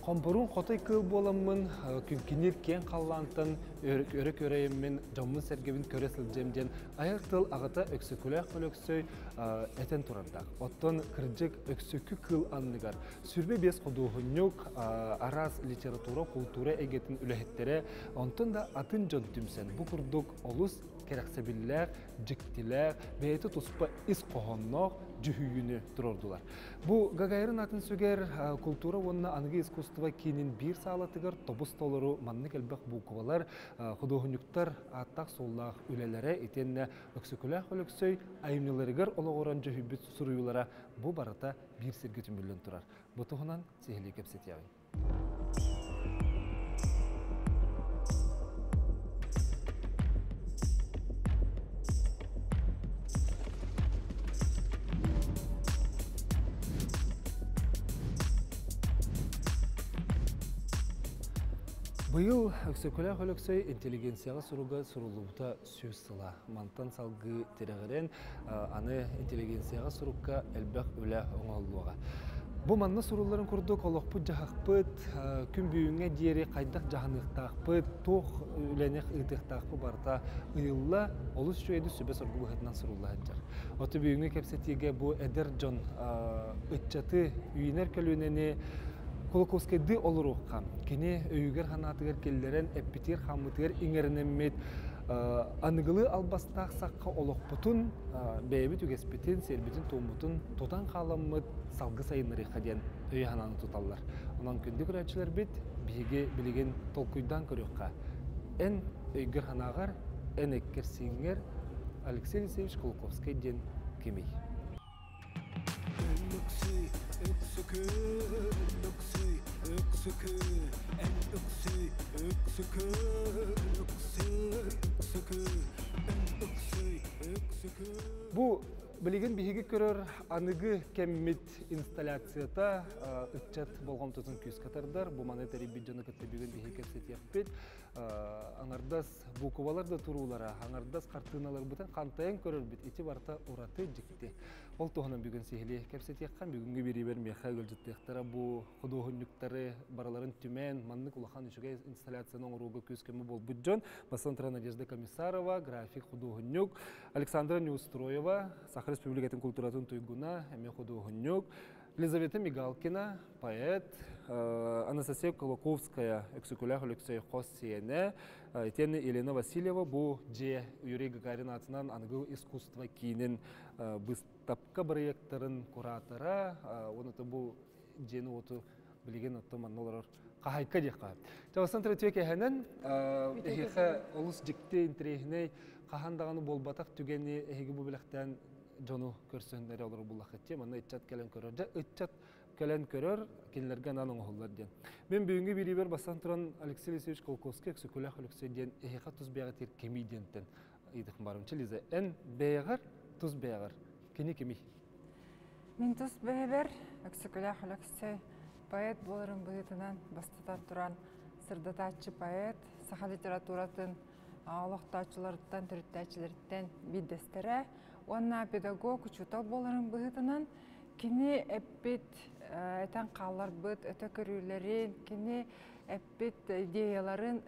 Қомбұрын қотай кыл боламын, күнкенер кен қаллантын, өрік өрейіммен, жамын сәргебін көресіл жемден, аяқ тыл ағыта өксікілі қөлөксөй әтен тұрардақ. Оттон кірджік өксікі кыл анныгар. Сүрбе бес құдуғынюк, араз литература, культура әгетін үләхеттері, онтын да атын жон түмсен. Бұ күрдік олыс керексебілләр, жіктілер, бәйті тұспа іс қоғыннақ, жүхүйіні тұрордылар. Бұ Гагайрын атын сөгер культура онына анығы искусства кейінен бір сағалатығыр тобыс толыру манны кәлбәқ бұқывалар, құдуғынюктар аттақ соллақ үлелері етенне өксікіләқ өліксөй, айымныларығыр олығыран жүхүйбіт сұруылара бұ барата бір сергетін мүлін тұрар. Бұ тұғынан сехілі кепсет яғын. Бұйыл өксөкөләқ өліксөй интеллигенцияға сұруға сұрулуыта сөз сыла. Мантан салғы терегірен аны интеллигенцияға сұруққа әлбәқ өлі оңалуыға. Бұ манны сұруларын күрдік олықпыт жағақпыт, күн бүйіңе дейері қайдақ жағанықтақпыт, тоқ өләнек ұйтықтақпы барта ұйылла олыс жөйді сөбе сұрғы бұғытынан сұрулла әджар. Оты бүйіңе кәпсетеге бұ әдер жон ұтчаты үйінер көлінені Колоковскайды olur oqqam. Kene öyüger hanatыгер келлерен эппитер хамытыгер иңеренеммет анығылы албастақ саққа олықпытын бәйбі түгеспетін, сербетін тоңмытын тотан қаламмыт салғы сайыныры қаден өй хананы тұталар. Онан күнді күрәтшілер бет бейге білеген толкуйдан көріққа. Ән өйгер ханағар, ән әккер сеңер Алексей Алексеевич Колоковскай ден кемей. Бу білеген бейге көрір анығы кәммет инсталляцията үтчат болған тұтын көз қатардар. Бұ манетарі биджаны кітті бейген бейге кәпсет яқпет. Аңардас бұқывалар да тұрулара, аңардас қартыналар бұтын қантайын көрір бет. Еті барта ұраты жікті. Ол тұғынан бейген сейхілі кәпсет яққан бейгенгі бері бер меха көлжітті яқтара. Бұ құдуғынлықтары бараларын түмен, маннық ұлақан үшіге инсталляцияның ұруғы көз кәмі бол бұджон. Басантра Надежда Комиссарова, график құдуғынлық, Александра Неустроева, Республикатын культуратын туйгуна, әме художник, Елизавета Мигалкина, поэт, Анастасия Колоковская, эксекулях Алексей Хоссиене, Етені Елена Васильева, бұл же Юрий Гагарин атынан аңғыл искусства кейінен бұстапқа проекттарын куратора, оныты бұл жені оты білеген отты маннолар қағайқа деқа. Жауастан тәрәтуек әхінен, әхеқі олыс жікті интерегіне қағандағаны болбатақ түгені әхеге бұл біліқтен жону көрсөндері олар бұлақ етте, мана үтчат кәлін көрір. Жа үтчат кәлін көрір, кенілерге ананың оғылар ден. Мен бүгінгі беребер бастан тұран Алексей Алексеевич Колоковский, өксікөләқ Алексей ден, әхеқа тұз бәғыр тер кемей дентен едіқін барымчы. Лиза, ән бәғыр, тұз бәғыр. Кені кемей? Мен тұз бәғыр, өксікөләқ Алексей, поэт болырын бұғытынан бастатан тұран сырдататшы поэт, саха литературатын олықтаучыларыттан, түріттәчілеріттен бидестері. Онна педагог учутал боларын бұғытынан кені әппет әтен қалар бұд, өті көрілерін, кені әппет идеяларын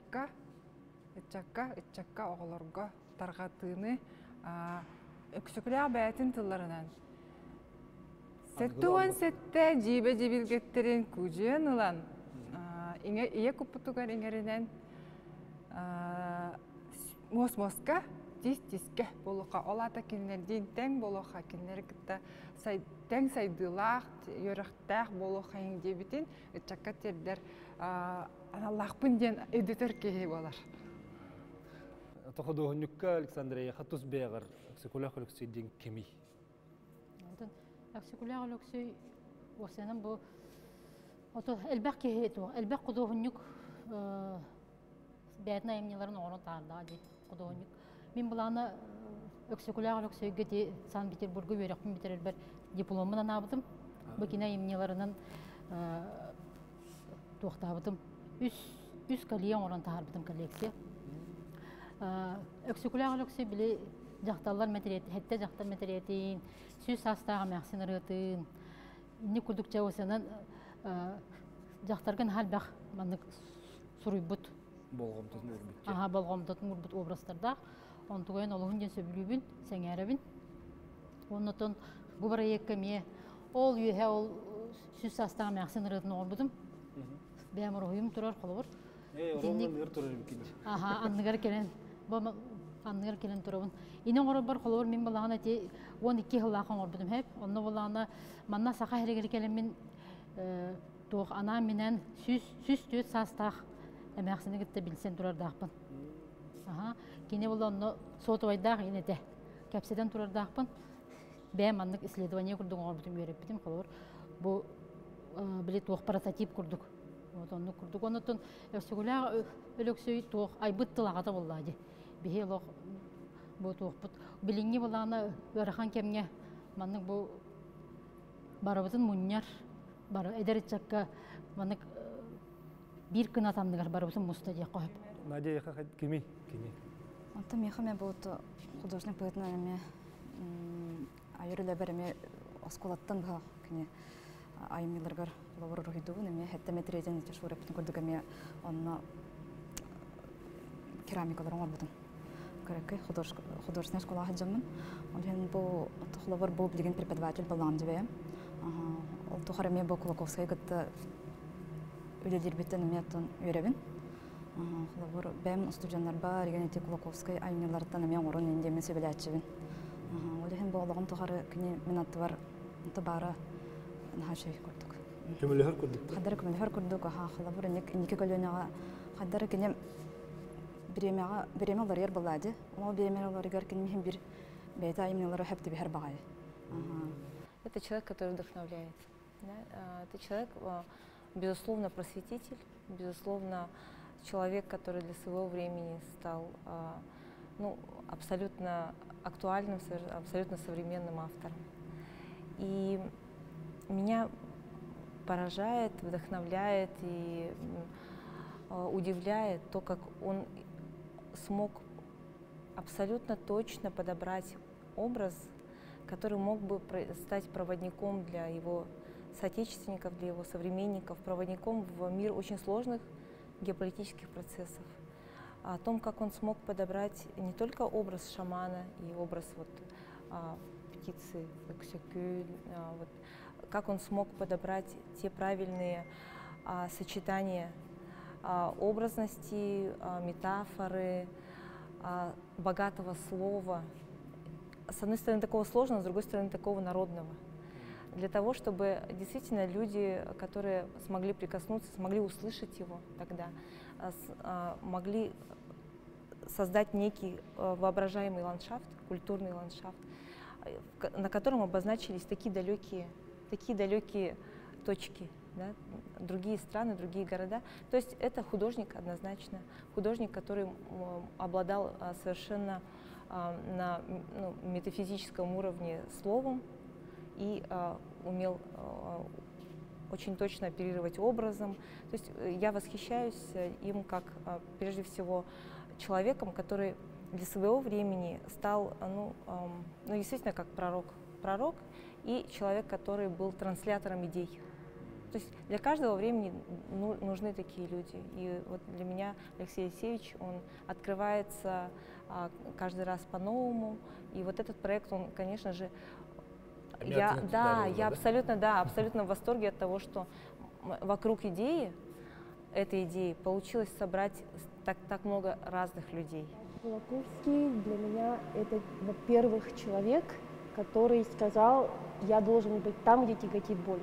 үтчакка оғыларға тарғатыны өксікілі бәйтін тылларынан. Сәттуан сәтті жебе жебілгеттерін күжен ұлан. Ие күппітугар еңерінен мос-моска тис-тиске болуға олата кенлерден тәң болуға кенлер кітті тәң сайдылақ, өріқтәқ болуға еңде бітін үтчакка тердер аналақпын ден эдитор кейі болар. Тоқыдуғынюкка Александрия қатус бәғыр әксекуләқ өліксейден кемей? Әксекуләқ өліксей осының бұл әлбәқ кейі еті, әлбәқ құдуғынюк бәйтін айымнеларын оғырын тағырдағы құдуғынюк. Мен бұланы өксекуләқ өліксейге де Санкт-Петербургы өріқпен бітірер бір дипломынан абыдым. Бұкина айымнеларынан тоқтабыдым. Үз коллеян оғырын тағырбыдым коллекция. Өксекуләқ өліксей білі жақталар мәтіреті, хәтті жақтар мәтіретін, сөз састағы мәқсін ұрытын, не күрдік жауысынан жақтарган халбах маннык суруйбут Болгом түзін өрбітче. аха болгомдот мурбут образдарда онтугайын олугун ден сөбүлүүбүн сеңеребин оннотон бу проектке ме ол үйе ол сүз састагы мяксын ырытын олбудум бәмір ойым турар холобур Оромын ыр тұрар бікінде. аха анныгар келен анныгар келен турабын инен орор бар холобур мен балагана те 12 хыллакын орбудум хеп онно балагана манна сака херегер келен мен тоқ ана менен сүз төт састах эмяксыны гитте билсен турар дагпын аха кине болонно сотубайдах инете кепседен турар дагпын бәм маннык исследование курдук орбудум үйрөппитим холобур бу билет тоқ прототип курдук вот онну курдук оннотон өсүгүлä өлөксөй тоқ айбыт тылагата боллади бихе лох бу тоқпут билинги балана ырахан кемге маннык бу барабытын муньяр бар эдерчакка маннык бир күн атамдыгар барабытын муста дия коюп Надя яха кими? Антон мехаме будет художник будет наверное айрылы береме осколаттан ба кне аймиларгар лавр рухиду неме хетте метрежен чашура битен көрдүгеме онна керамикалар бар бутун кереке художественная школа хаджамын он бу тухлавар бу билген преподаватель балам дебе ол тухареме бу Кулаковская гытта үлелер битен метон үйрөбүн Хлавор бәм студентлар бар, егенете Кулаковская аймилардан мен орын индеме сөбеләтчебин. Олеген болгон тухары кини минаты бар, табара нахашый көрдүк. Көмөлөһөр көрдүк. Кадыр көмөлөһөр көрдүк, Хлавор нике көлөнөгө кадыр кини биремелер ер булады. Ол биремелер гөр кини бир бейта аймилары хепти бихер багай. Это человек, который вдохновляет. Это человек, безусловно, просветитель, безусловно, человек, который для своего времени стал абсолютно актуальным, абсолютно современным автором. И меня поражает, вдохновляет и удивляет то, как он смог абсолютно точно подобрать образ, который мог бы стать проводником для его соотечественников, для его современников, проводником в мир очень сложных геополитических процессов. О том, как он смог подобрать не только образ шамана и образ птицы, как он смог подобрать те правильные сочетания образности, метафоры, богатого слова. С одной стороны такого сложного, с другой стороны такого народного. Для того, чтобы действительно люди, которые смогли прикоснуться, смогли услышать его тогда, могли создать некий воображаемый ландшафт, культурный ландшафт, на котором обозначились такие далекие точки, да, другие страны, другие города. То есть это художник однозначно, художник, который обладал совершенно на метафизическом уровне словом и умел очень точно оперировать образом. То есть я восхищаюсь им как, прежде всего, человеком, который для своего времени стал, действительно, как пророк и человек, который был транслятором идей. То есть для каждого времени нужны такие люди. И вот для меня Алексей Алексеевич, он открывается каждый раз по-новому. И вот этот проект, он, конечно же, я абсолютно в восторге от того, что вокруг этой идеи получилось собрать так много разных людей. Кулаковский для меня это, во-первых, человек, который сказал, я должен быть там, где тяготит боль.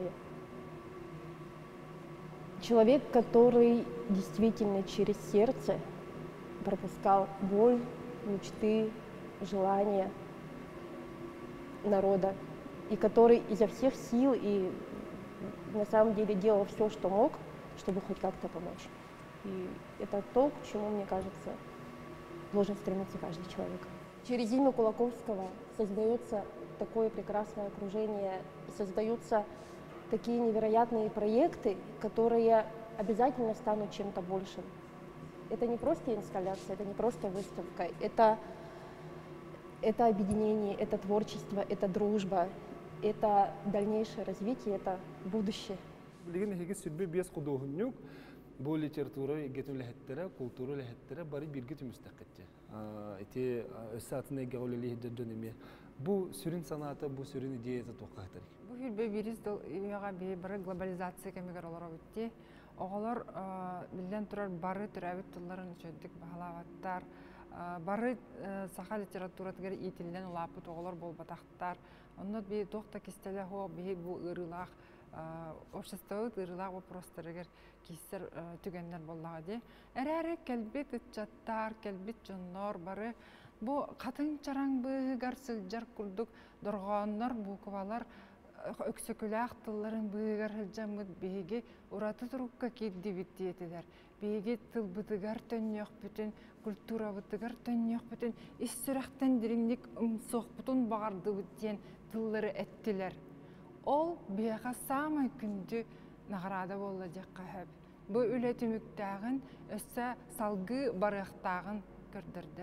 Человек, который действительно через сердце пропускал боль, мечты, желания народа, и который изо всех сил и на самом деле делал все, что мог, чтобы хоть как-то помочь. И это то, к чему, мне кажется, должен стремиться каждый человек. Через имя Кулаковского создается такое прекрасное окружение, создаются такие невероятные проекты, которые обязательно станут чем-то большим. Это не просто инсталляция, это не просто выставка, это объединение, это творчество, это дружба, это дальнейшее развитие, это будущее. Билеген хеге сүрбе бес кудугуннук бу литература игетин лехеттере, культура лехеттере бары бирге түмүстәккетте. Эти өссатына геолили җөнеме. Бу сүрин санаты, бу сүрин идеясы токкатыр. Бу хилбе бирис дол яга бары глобализация кемигер олар битти. Оголор билден турар бары төрәбит тылларын чөддик баһалаваттар. Бары саха литературатыгер итилден улапыт оголор болбатактар. Оннот би тохта кистеле хо би бу ырылах обществовый ырылах вопростарыгер кистер түгеннер боллага ди. Әрәре келбит итчаттар, келбит жоннор бары бу катын чараң быгар сылжар курдук доргоннор бу кубалар өксөкүләк тылларын быгар хылжамыт биге ураты турукка кидди биттиетилер. Биге тыл бытыгар төннөк бүтүн культура бытыгар төннөк бүтүн иссүрәхтен дириңник сох бутун багарды биттен тыллары эттилер. Ол бияга самай күндү награда болла жакка хәп. Бу үлетүмүктагын өссө салгы барыктагын көрдүрдү.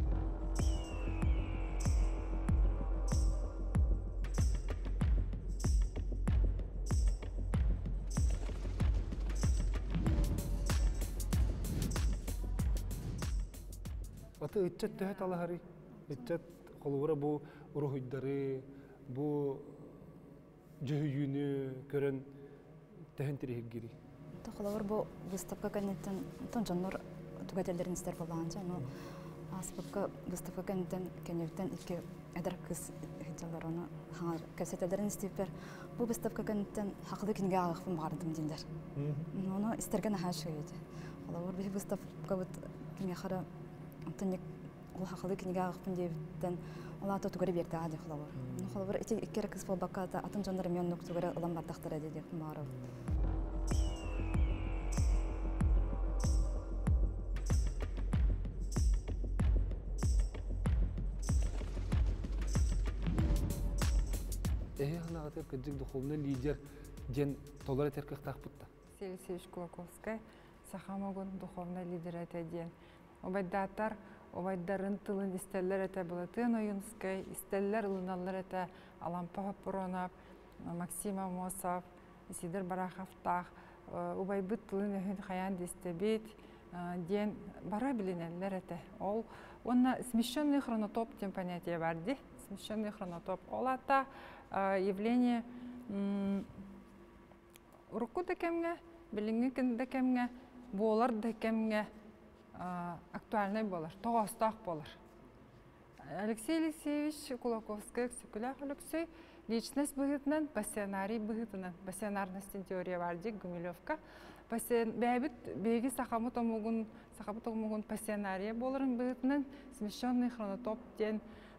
Аты итчет төһөт алаһары. Итчет холура бу урухуйдары, бу жөһүйүнү көрөн төһөн тиригири. Тохолор бу выставка канеттен тонжоннор тугателерин истер болганча, но аспыкка выставка канеттен кеневтен икки эдер кыз хиталарына хаңар касетелерин истепер. Бу выставка канеттен хакылы кинге агыпын бардым диндер. Ону истерген хашыгы иде. Олар бу выставка вот кинге хара тонник ол хакылы кинге агыпын дебиттен олата тугары берди ади холор. Ну холор эти икки кыз болбаката атын жондар мен тугары улам бардактар иде деп барып. Ханагаты кыджык духовный лидер ден толары терких тахпытта. Селисевич Кулаковская, Сахамогон духовный лидер это ден. Обайдаттар, обайдарын тылын истеллер это Балатын Оюнская, истеллер лыналлар это Алампа Пуронов, Максим Амосов, Сидор Бараховтах, обайбыт тылын өһүн хаян дистебит, ден бара билинеллер это. Ол, онна смещенный хронотоп тем понятие барди, смещенный хронотоп. Олата явление руку декемге, билингин декемге, болар декемге актуальный болар, тоғастақ болар. Алексей Алексеевич Кулаковский, Сукулях Алексей, личность быгытынан, пассионарий быгытынан, пассионарностен теория барди, Гумилевка. Бәбіт беги сақамыт омугун пассионария боларын быгытынан, смещенный хронотоп ден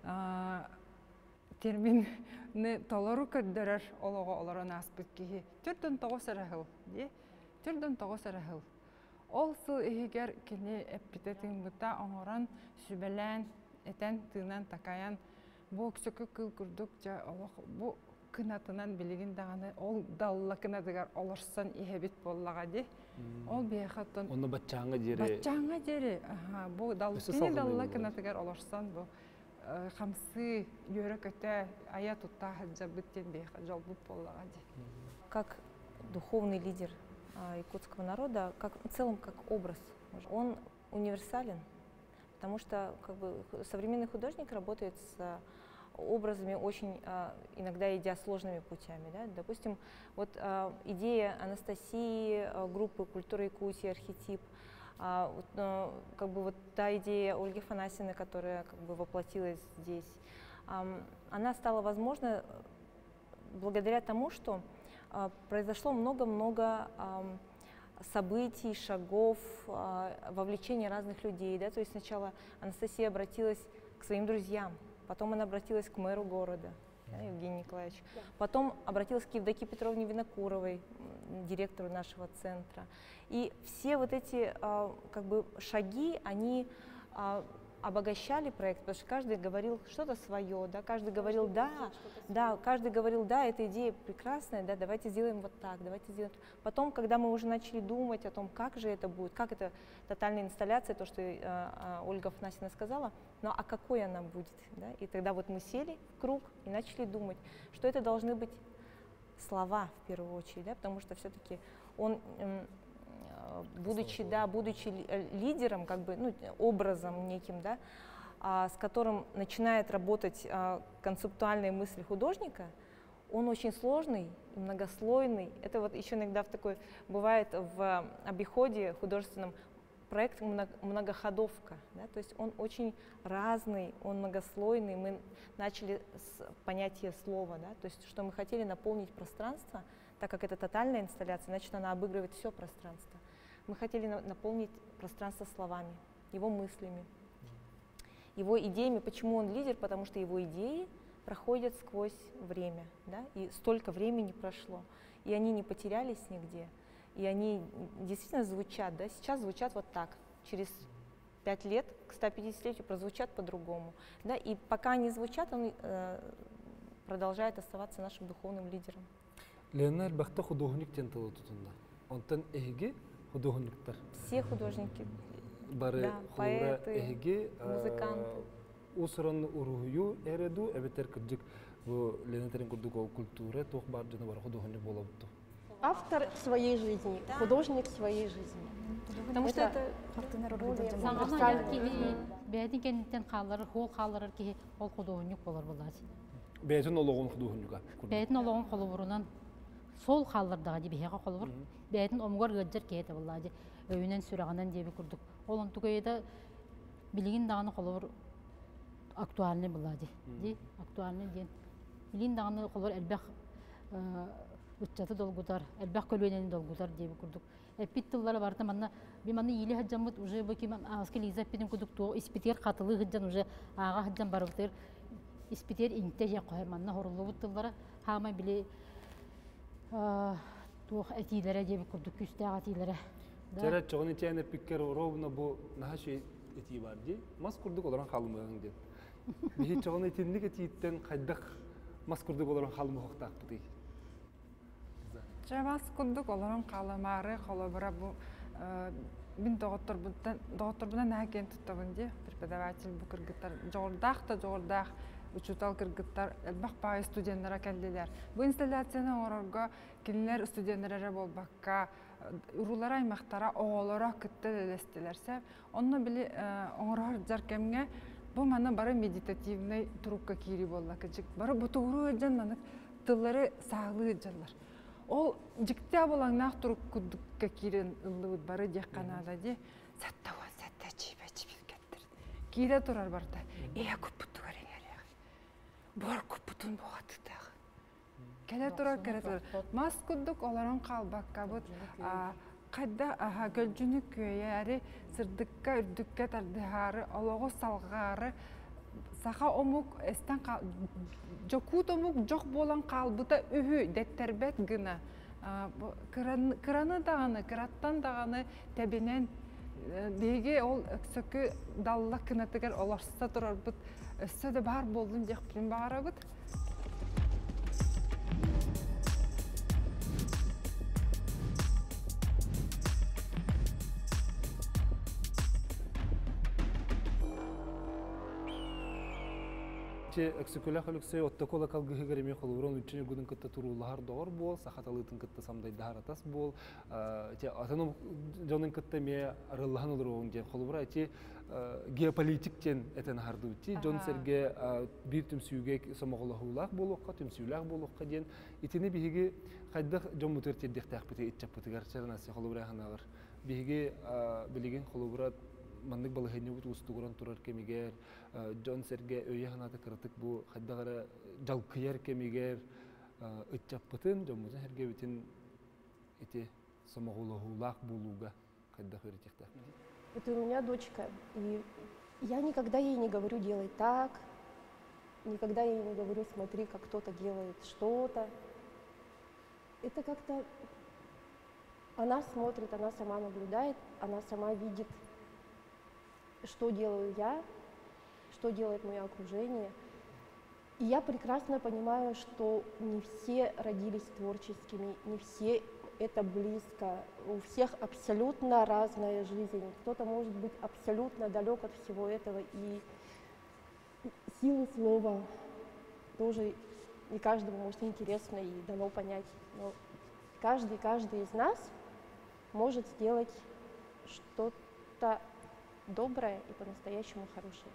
терминны толору көддөрөр олого олорон аспыт кихи. Түрдөн тоғыз әрәхіл, де? Түрдөн тоғыз әрәхіл. Ол сыл егер кені эппитетін бұта оңыран сүбелән, этен тыынан такаян, бұл көсөкі кыл күрдік, бұл кынатынан білігін дағаны, ол далла кынатығар олырсан ехебет боллаға де. Ол бейхаттын... Оны батчаңа дере... Батчаңа дере, бұл далла кынатығар олырсан бұл. Хамсы, йөрі көте, ая тұтта хаджа бүттен бейхат жалбып боллаға де. Как духовный лидер якутского народа, в целом как образ, он универсален, потому что современный художник работает с образами, очень иногда идя сложными путями. Да? Допустим, вот идея Анастасии, группы «Культура Якутии», «Архетип», вот та идея Ольги Фанасиной, которая воплотилась здесь, она стала возможна благодаря тому, что произошло много-много событий, шагов, вовлечения разных людей. Да? То есть сначала Анастасия обратилась к своим друзьям, потом она обратилась к мэру города, Евгению Николаевичу, потом обратилась к Евдокии Петровне Винокуровой, директору нашего центра. И все вот эти шаги, они обогащали проект, потому что каждый говорил что-то свое, да, каждый говорил каждый говорил, да, эта идея прекрасная, да, давайте сделаем вот так, давайте сделаем. Потом, когда мы уже начали думать о том, как же это будет, как это тотальная инсталляция, то, что Ольга Фанасина сказала, ну а какой она будет, да? И тогда вот мы сели в круг и начали думать, что это должны быть слова в первую очередь, да, потому что все-таки он, будучи лидером, как бы, ну, образом неким, да, с которым начинает работать концептуальные мысли художника, он очень сложный, многослойный. Это вот еще иногда бывает в обиходе художественном проект многоходовка, да? То есть он очень разный, он многослойный. Мы начали с понятия слова, да? То есть что мы хотели наполнить пространство, так как это тотальная инсталляция, значит она обыгрывает все пространство. Мы хотели наполнить пространство словами, его мыслями, его идеями. Почему он лидер? Потому что его идеи проходят сквозь время, да? И столько времени прошло, и они не потерялись нигде. И они действительно звучат, да, сейчас звучат вот так, через 5 лет к 150-летию прозвучат по-другому, да, и пока они звучат, он продолжает оставаться нашим духовным лидером. Лена Эльбахта художник тенталы тутунда. Онтан эһиги художниктар. Все художники, Бары да, поэты, музыканты. Усран урую эреду, эбетер кырдык бу Лена Терен курдук культура, тох бар жана бар художник болупту. Автор своей жизни, художник своей жизни. Потому что это Саңғана киһи бәдин кенттен халлар, хол халлар киһи ол художник болар буллач. Бәйтенологон художника. Бәдинологон холурунан сол халларда ди беһәгә холур. Бәдин омгор гыджыр кете буллач. Өйнән сүрәгәннән дип курдук. Олон тугайда билигин даганы холур актуальный буллач. Ди актуальный ден. Билигин даганы холур әлбәх Уччаты долгудар, элбах көлөнен долгудар деп курдук. Эпиттыллары барда манна биманы иле хаджамыт уже баки аскы лиза пидин курдук то испитер катылы хаджан уже ага хаджан барыптыр. Испитер инте я кой манна хорлубуттыллары хама биле то этилере деп курдук күстә атилере. Жара чогын ичәне пиккер ровно бу нахаши эти барди. Мас курдук оларан халмыгын ден. Бихи чогын этинник этиттен кайдак мас курдук оларан халмы хоктак бути. Жабас күндік оларын қаламары, қолабыра бұл мен доғыттырбынан әген тұттабын де, преподаватель бұл кіргіттар жоғырдақ, учутал кіргіттар, әлбақ бай студенттара кәлделер. Бұл инсталляцияны орырға келілер студенттары болбаққа, ұрулар аймақтара оғылыра күтті ләлестелерсе, онны білі оңырар жаркемге бұл маны бары медитативный тұрыққа кейрі болла кәчік. Бары бұты ұру өджен манық тылары сағылы өджалар. Ол жіктя болаңнақ тұрып күдікке керен ұллығыд бары дек қанада де, сәттауа, сәтті чебе кәттір. Кейде тұрар барда, көп бұтты көреңер еғі. Бор көп бұтын боғаты тағы. Кәлі тұрар кәрәтілер. Мас күдік оларын қалбаққа бұд, қайда көлжіні көйе әрі сырдыққа, үрдікке тардығары, олығы салғары, Саха омук эстен жокут омук жок болан калбыта үһү деттербет гына. Кыраны даганы, кыраттан даганы тебенен деге ол сөкү далла кынатыгар оларса турар бут өссө да бар болдум дек билин багара бут. Эксекуля халыксы оттокола калгыгы гереме холурон үчүнө гүдүн кытта турулар доор бол, сахаталытын кытта самдай дахаратас бол. Те атаном жонун кытта ме арылхан олорун ген холура те геополитиктен этен харды үти жон серге бир түмсүүгө самоголохулак болокка түмсүүлак болокка ден итини биги кайда жон мутертер дехтакпыты итчаппытыгар чарнасы холура ханалар биги билеген холура мандык балыгыны бут устугуран турар кемигер Джон Серге өйе ханаты кыртык бу хаддагара жалкыяр кемигер ытчаппытын жомузун херге бүтүн эти самоголохулак болууга кайда хөритекта. Вот у меня дочка, и я никогда ей не говорю делай так, никогда ей не говорю смотри, как кто-то делает что-то. Это как-то она смотрит, она сама наблюдает, она сама видит, что делаю я, что делает мое окружение. И я прекрасно понимаю, что не все родились творческими, не все это близко. У всех абсолютно разная жизнь. Кто-то может быть абсолютно далек от всего этого. И силы слова тоже не каждому может интересно и дано понять, но каждый из нас может сделать что-то доброе и по-настоящему хорошее.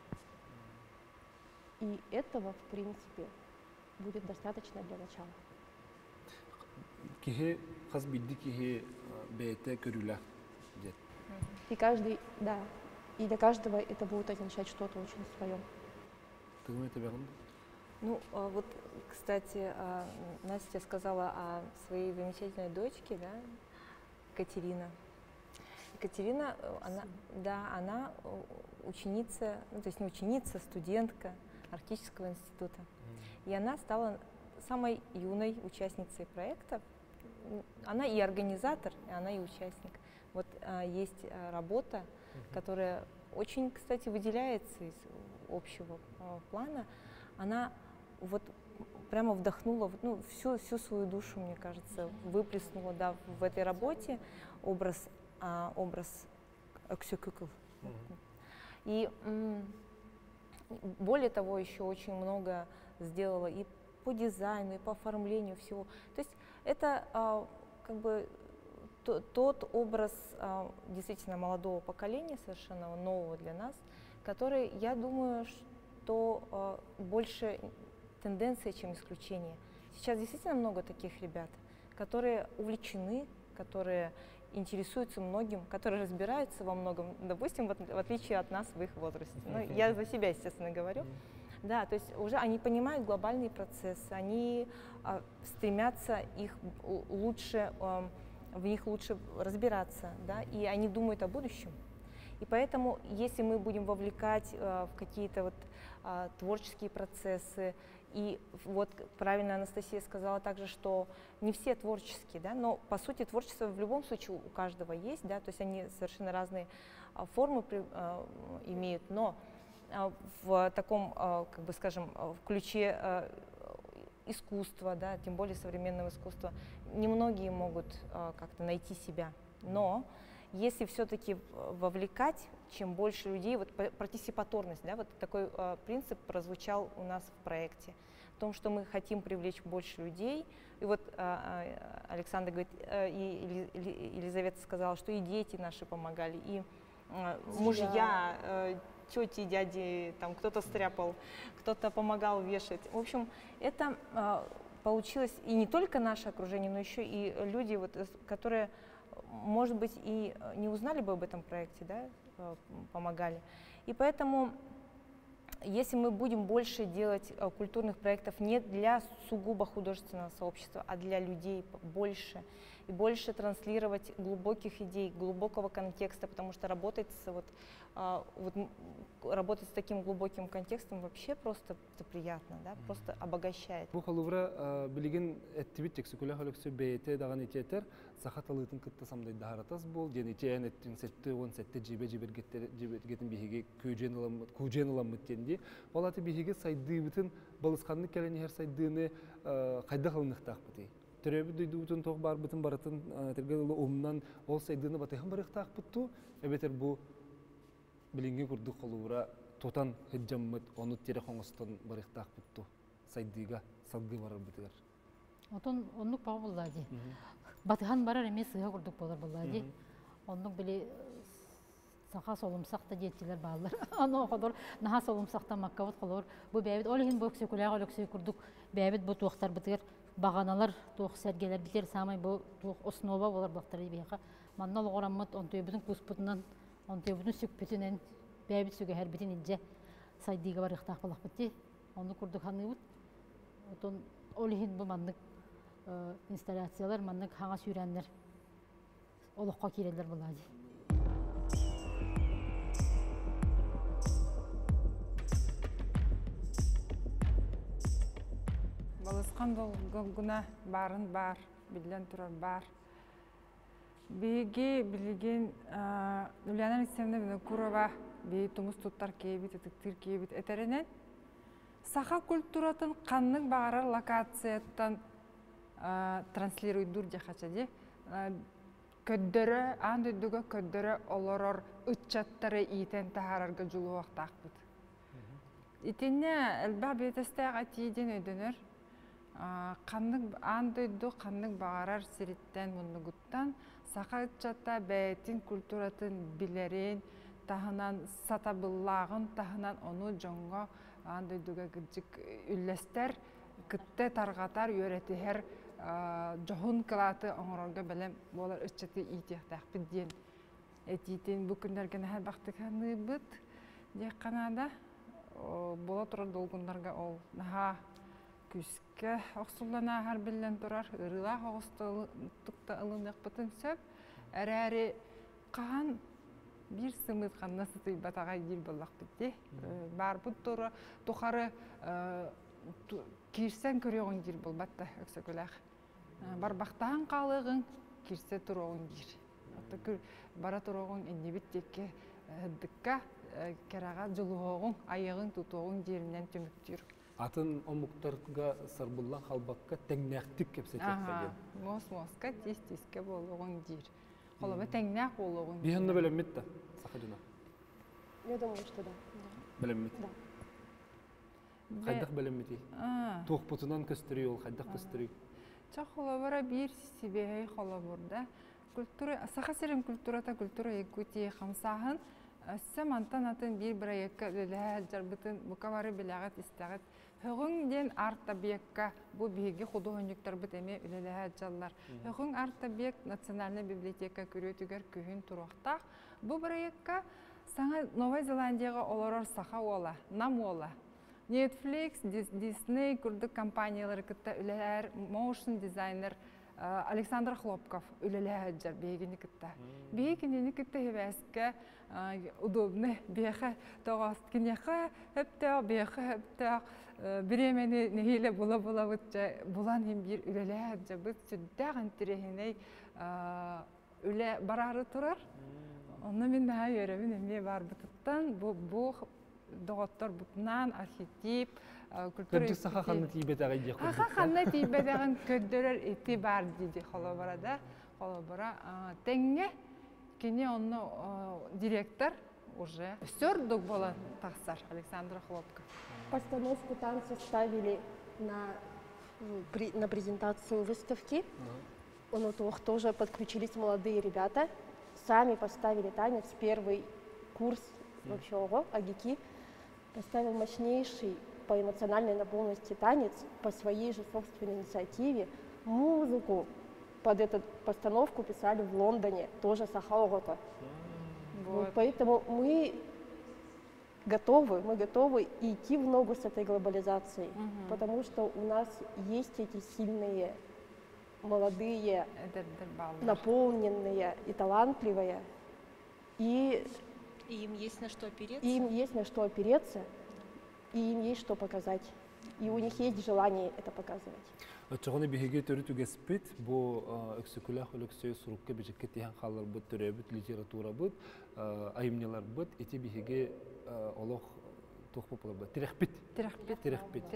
И этого, в принципе, будет достаточно для начала. Кихе хас бидди кихе бейте көрүлә дет. И каждый, да, и для каждого это будет означать что-то очень свое. Ты думаешь, это верно? Ну, вот, кстати, Настя сказала о своей замечательной дочке, да, Екатерина. Екатерина, она ученица, ну, то есть не ученица, студентка Арктического института. И она стала самой юной участницей проекта. Она и организатор, и она и участник. Вот есть работа, которая очень, кстати, выделяется из общего плана. Она вот прямо вдохнула, ну, всю свою душу, мне кажется, выплеснула, да, в этой работе образ Аксёкыкл. И более того, еще очень много сделала и по дизайну, и по оформлению всего. То есть это как бы тот образ действительно молодого поколения, совершенно нового для нас, который, я думаю, что больше тенденция, чем исключение. Сейчас действительно много таких ребят, которые увлечены, которые интересуются многим, которые разбираются во многом, допустим, в отличие от нас в их возрасте. Ну, я за себя, естественно, говорю. Да, то есть уже они понимают глобальные процессы, они стремятся их лучше, в них лучше разбираться, да, и они думают о будущем. И поэтому, если мы будем вовлекать в какие-то вот творческие процессы, и вот правильно Анастасия сказала также, что не все творческие, да, но по сути творчество в любом случае у каждого есть, да, то есть они совершенно разные формы имеют, но в таком, как бы скажем, в ключе искусства, да, тем более современного искусства, немногие могут как-то найти себя. Но если все-таки вовлекать, чем больше людей, вот партисипаторность, да, вот такой принцип прозвучал у нас в проекте, в том, что мы хотим привлечь больше людей. И вот Александр говорит, и Елизавета сказала, что и дети наши помогали, и мужья, тети, дяди, там кто-то стряпал, кто-то помогал вешать. В общем, это получилось и не только наше окружение, но еще и люди, вот, которые, может быть, и не узнали бы об этом проекте, да, помогали. И поэтому, если мы будем больше делать культурных проектов не для сугубо художественного сообщества, а для людей больше, и больше транслировать глубоких идей, глубокого контекста, потому что работать с таким глубоким контекстом вообще просто приятно, да, просто обогащает. Бу халувра билеген эттибит тексикуля халыксы бейте даган итетер сахат алытын кытта самдай дахаратас бол дени тен эттин сетте он сетте жибе жибергеттен биһиге куженыламмыт тенди балаты биһиге сайдыбытын балысканны келени хер сайдыны кайда кылныктакпыты төрөбү дүйдүбүтүн тог барбытын баратын тергеле умнан ол сайдыны батыхан барыктакпытту эбетер бу билинге курдук халувра тотан хыджаммыт оны тере хоңостон барыктакпытту сайдыга салгы барар бытыгар отон оннук паа боллади батыхан барар эмес сыга курдук болар боллади оннук били саха солумсакта жеттилер баалар аны ходор наха солумсакта маккабыт холор бу бэбит олихин бу секулага олексүй курдук бэбит бу туактар бытыгар баганалар туох сергелер битер самай бу туох основа болар бактары бияка маннал ораммат онтөбүтүн куспутунан онтөбүтүн сүкпүтүнен бэбит сүгө хер битин илже сайдыга барыктак балакпытти ону курдук ханыбыт отон олихин бу маннык инсталляциялар маннык хаңа сүйрәннер олоққа кирелер болады. Балысқан долгуна барын бар, билен турар бар. Биги билеген Юлиана Алексеевна Курова би тумус туттар кейбит, этиктир кейбит этеренен саха культуратын канның бағарар локацияттан транслируйдур жахачади. Көддөрө, андыдыга көддөрө олорор үтчаттары итен тахарарга жулуактакпыт. Итинне элба бетестега тииден өдөнөр. Қанның андойду қанның бағарар сириттен мұннығыттан сақа үтчатта бәйтін культуратын білерін, тахынан сатабыллағын, тахынан оны жоңға андойдуға гүрджік үллестер, күтті тарғатар, өретігер жоғын кылаты оңырорға білем болар үтчаты итектәк бидден. Әтейтен бүкіндерген әр бақтықаны бұд, дек қанада бола тұрар долғындарға ол наға күске оқсулана әр білден тұрар, ұрылақ оғыстықта ылынық бұтын сөп, әрі қан bir sımız kanına sıtı batağa gir bolak bitti. Bar bu tora tuharı kirsen körüğün gir bol batta öksökülak. Bar baktan kalığın kirse turağın gir. Hatta bara turağın indi bittekke hıddıkka kerağa juluğun ayağın tutuğun yerinden tümüktür. Атын омуктарга сарбуллан халбакка теңнәктик кепсе кетсеген. Моска тис-тиске болуğun gir. Холоба теңнәк болуğun. Биханны белеммит да, Сахадина. Я думаю, что да. Белеммит. Да. Хайдах белеммити. Тух путунан көстүрү ол хайдах көстүрү. Ча холобара бир сибей холобурда. Культура, сахасерин культурата культура Якутии хамсахын. Сөм антанатын bir проектка өләһәр жарбытын букавары беләгәт истәгәт. Хөгүн ден арт-табиекка бу биге художниктар бит эме өләһәр жаллар. Хөгүн арт-табиек национальный библиотека көрөтүгәр көһүн туракта. Бу проектка саңа Новая Зеландияга олорор саха ола, нам ола. Netflix, Disney күрдүк компаниялары кытта өләһәр motion designer Александр Хлопков өләләһәр жар бегени кытта. Бегени кытта хәбәскә удобны беха тогаст кинеха хәптә беха хәптә биремени нехиле була бутча булан һәм бир өләләһәр жар бит сүддәгән тирәһенә өлә барары турар. Аны мин дә йөрәбен эме бар бутыттан бу доктор бутнан архетип культура саха ханны тибетәгә җик. Саха ханны тибетәгән көддөрөр ити бар диде холобарада. Холобара теңге кине онны директор уже сөрдүк бола тахсар Александр Хлопков. Постановку танца ставили на презентацию выставки. У них тоже подключились молодые ребята. Сами поставили танец. Первый курс вообще АГИКИ поставил мощнейший по эмоциональной наполненности танец по своей же собственной инициативе. Музыку под эту постановку писали в Лондоне, тоже Сахаогота. Вот. Поэтому мы готовы идти в ногу с этой глобализацией, потому что у нас есть эти сильные, молодые, наполненные и талантливые, и им есть на что опереться. Им есть на что опереться, и им есть что показать. И у них есть желание это показывать. Чоғаны бігеге төрі түгеспет, бұл өксікіләқ өліксөй сұрыққа бежекке тейін қалар бұд, түрі бұд, литература бұд, айымнелар бұд, еті бігеге олық тоқ попылы бұд. Терекпет. Терекпет.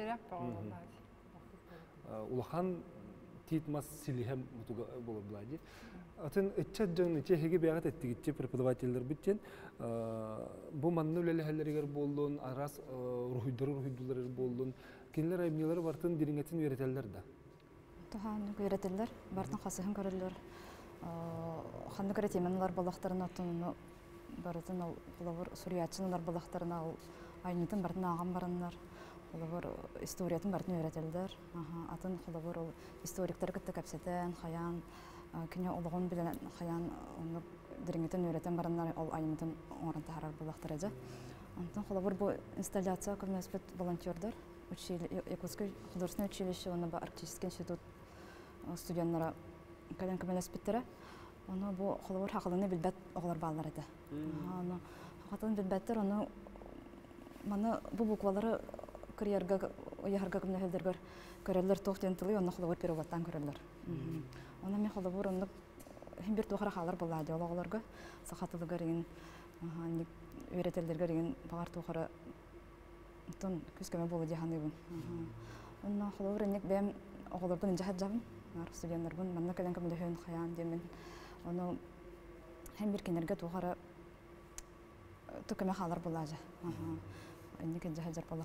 Улахан тийтмас силихем болы бұлады. Атын үтчат жоң үтче хеге бәғат әттігітче преподавателер бүттен, бұл манны өлелі болуын, арас рухиддулары болуын, кенлер айымнелары бартын диринgetин өретелер да. Тухан өретелер, бартын қасығын көрелер. Ханны көретеменлар балақтарына тұныны бартын олар суриятшынлар балақтарына айнетін бартын ағам барынлар. Олар историятын бартын өретелер. Атын олар историктер күтті кәпсетен, қаян, кене олығын білен қаян диринgetин өретен барынлар ол айнетін оңырын тағарар балақтар еді. Антон олар бұл инсталляция көмеспет волонтердер. Якутское художественное училище, он был арктический институт студенттары кәден көмелес біттері. Оны бұл қолауыр хақылыны білбәт оғылар балылар еді. Хақылыны білбәттер, оны бұл бұқвалары кірерге, ойығарға көмелердер көрелер тоқтен тұлы, оны қолауыр переваттан көрелер. Оны мен қолауыр, оны бір туғыра қалар болады олағыларға, сақатылыға реген, өретелдерге реген бағар туғыра тон күскеме болу дияханы бун. Онна холовыр энек бэм оголордун инжахат жабын. Студенттер бун манна кэлен көмөлө хөн хаян демен. Оны hem bir kenarga тугара тукеме халар булажа. Энек инжахат жар болакмы.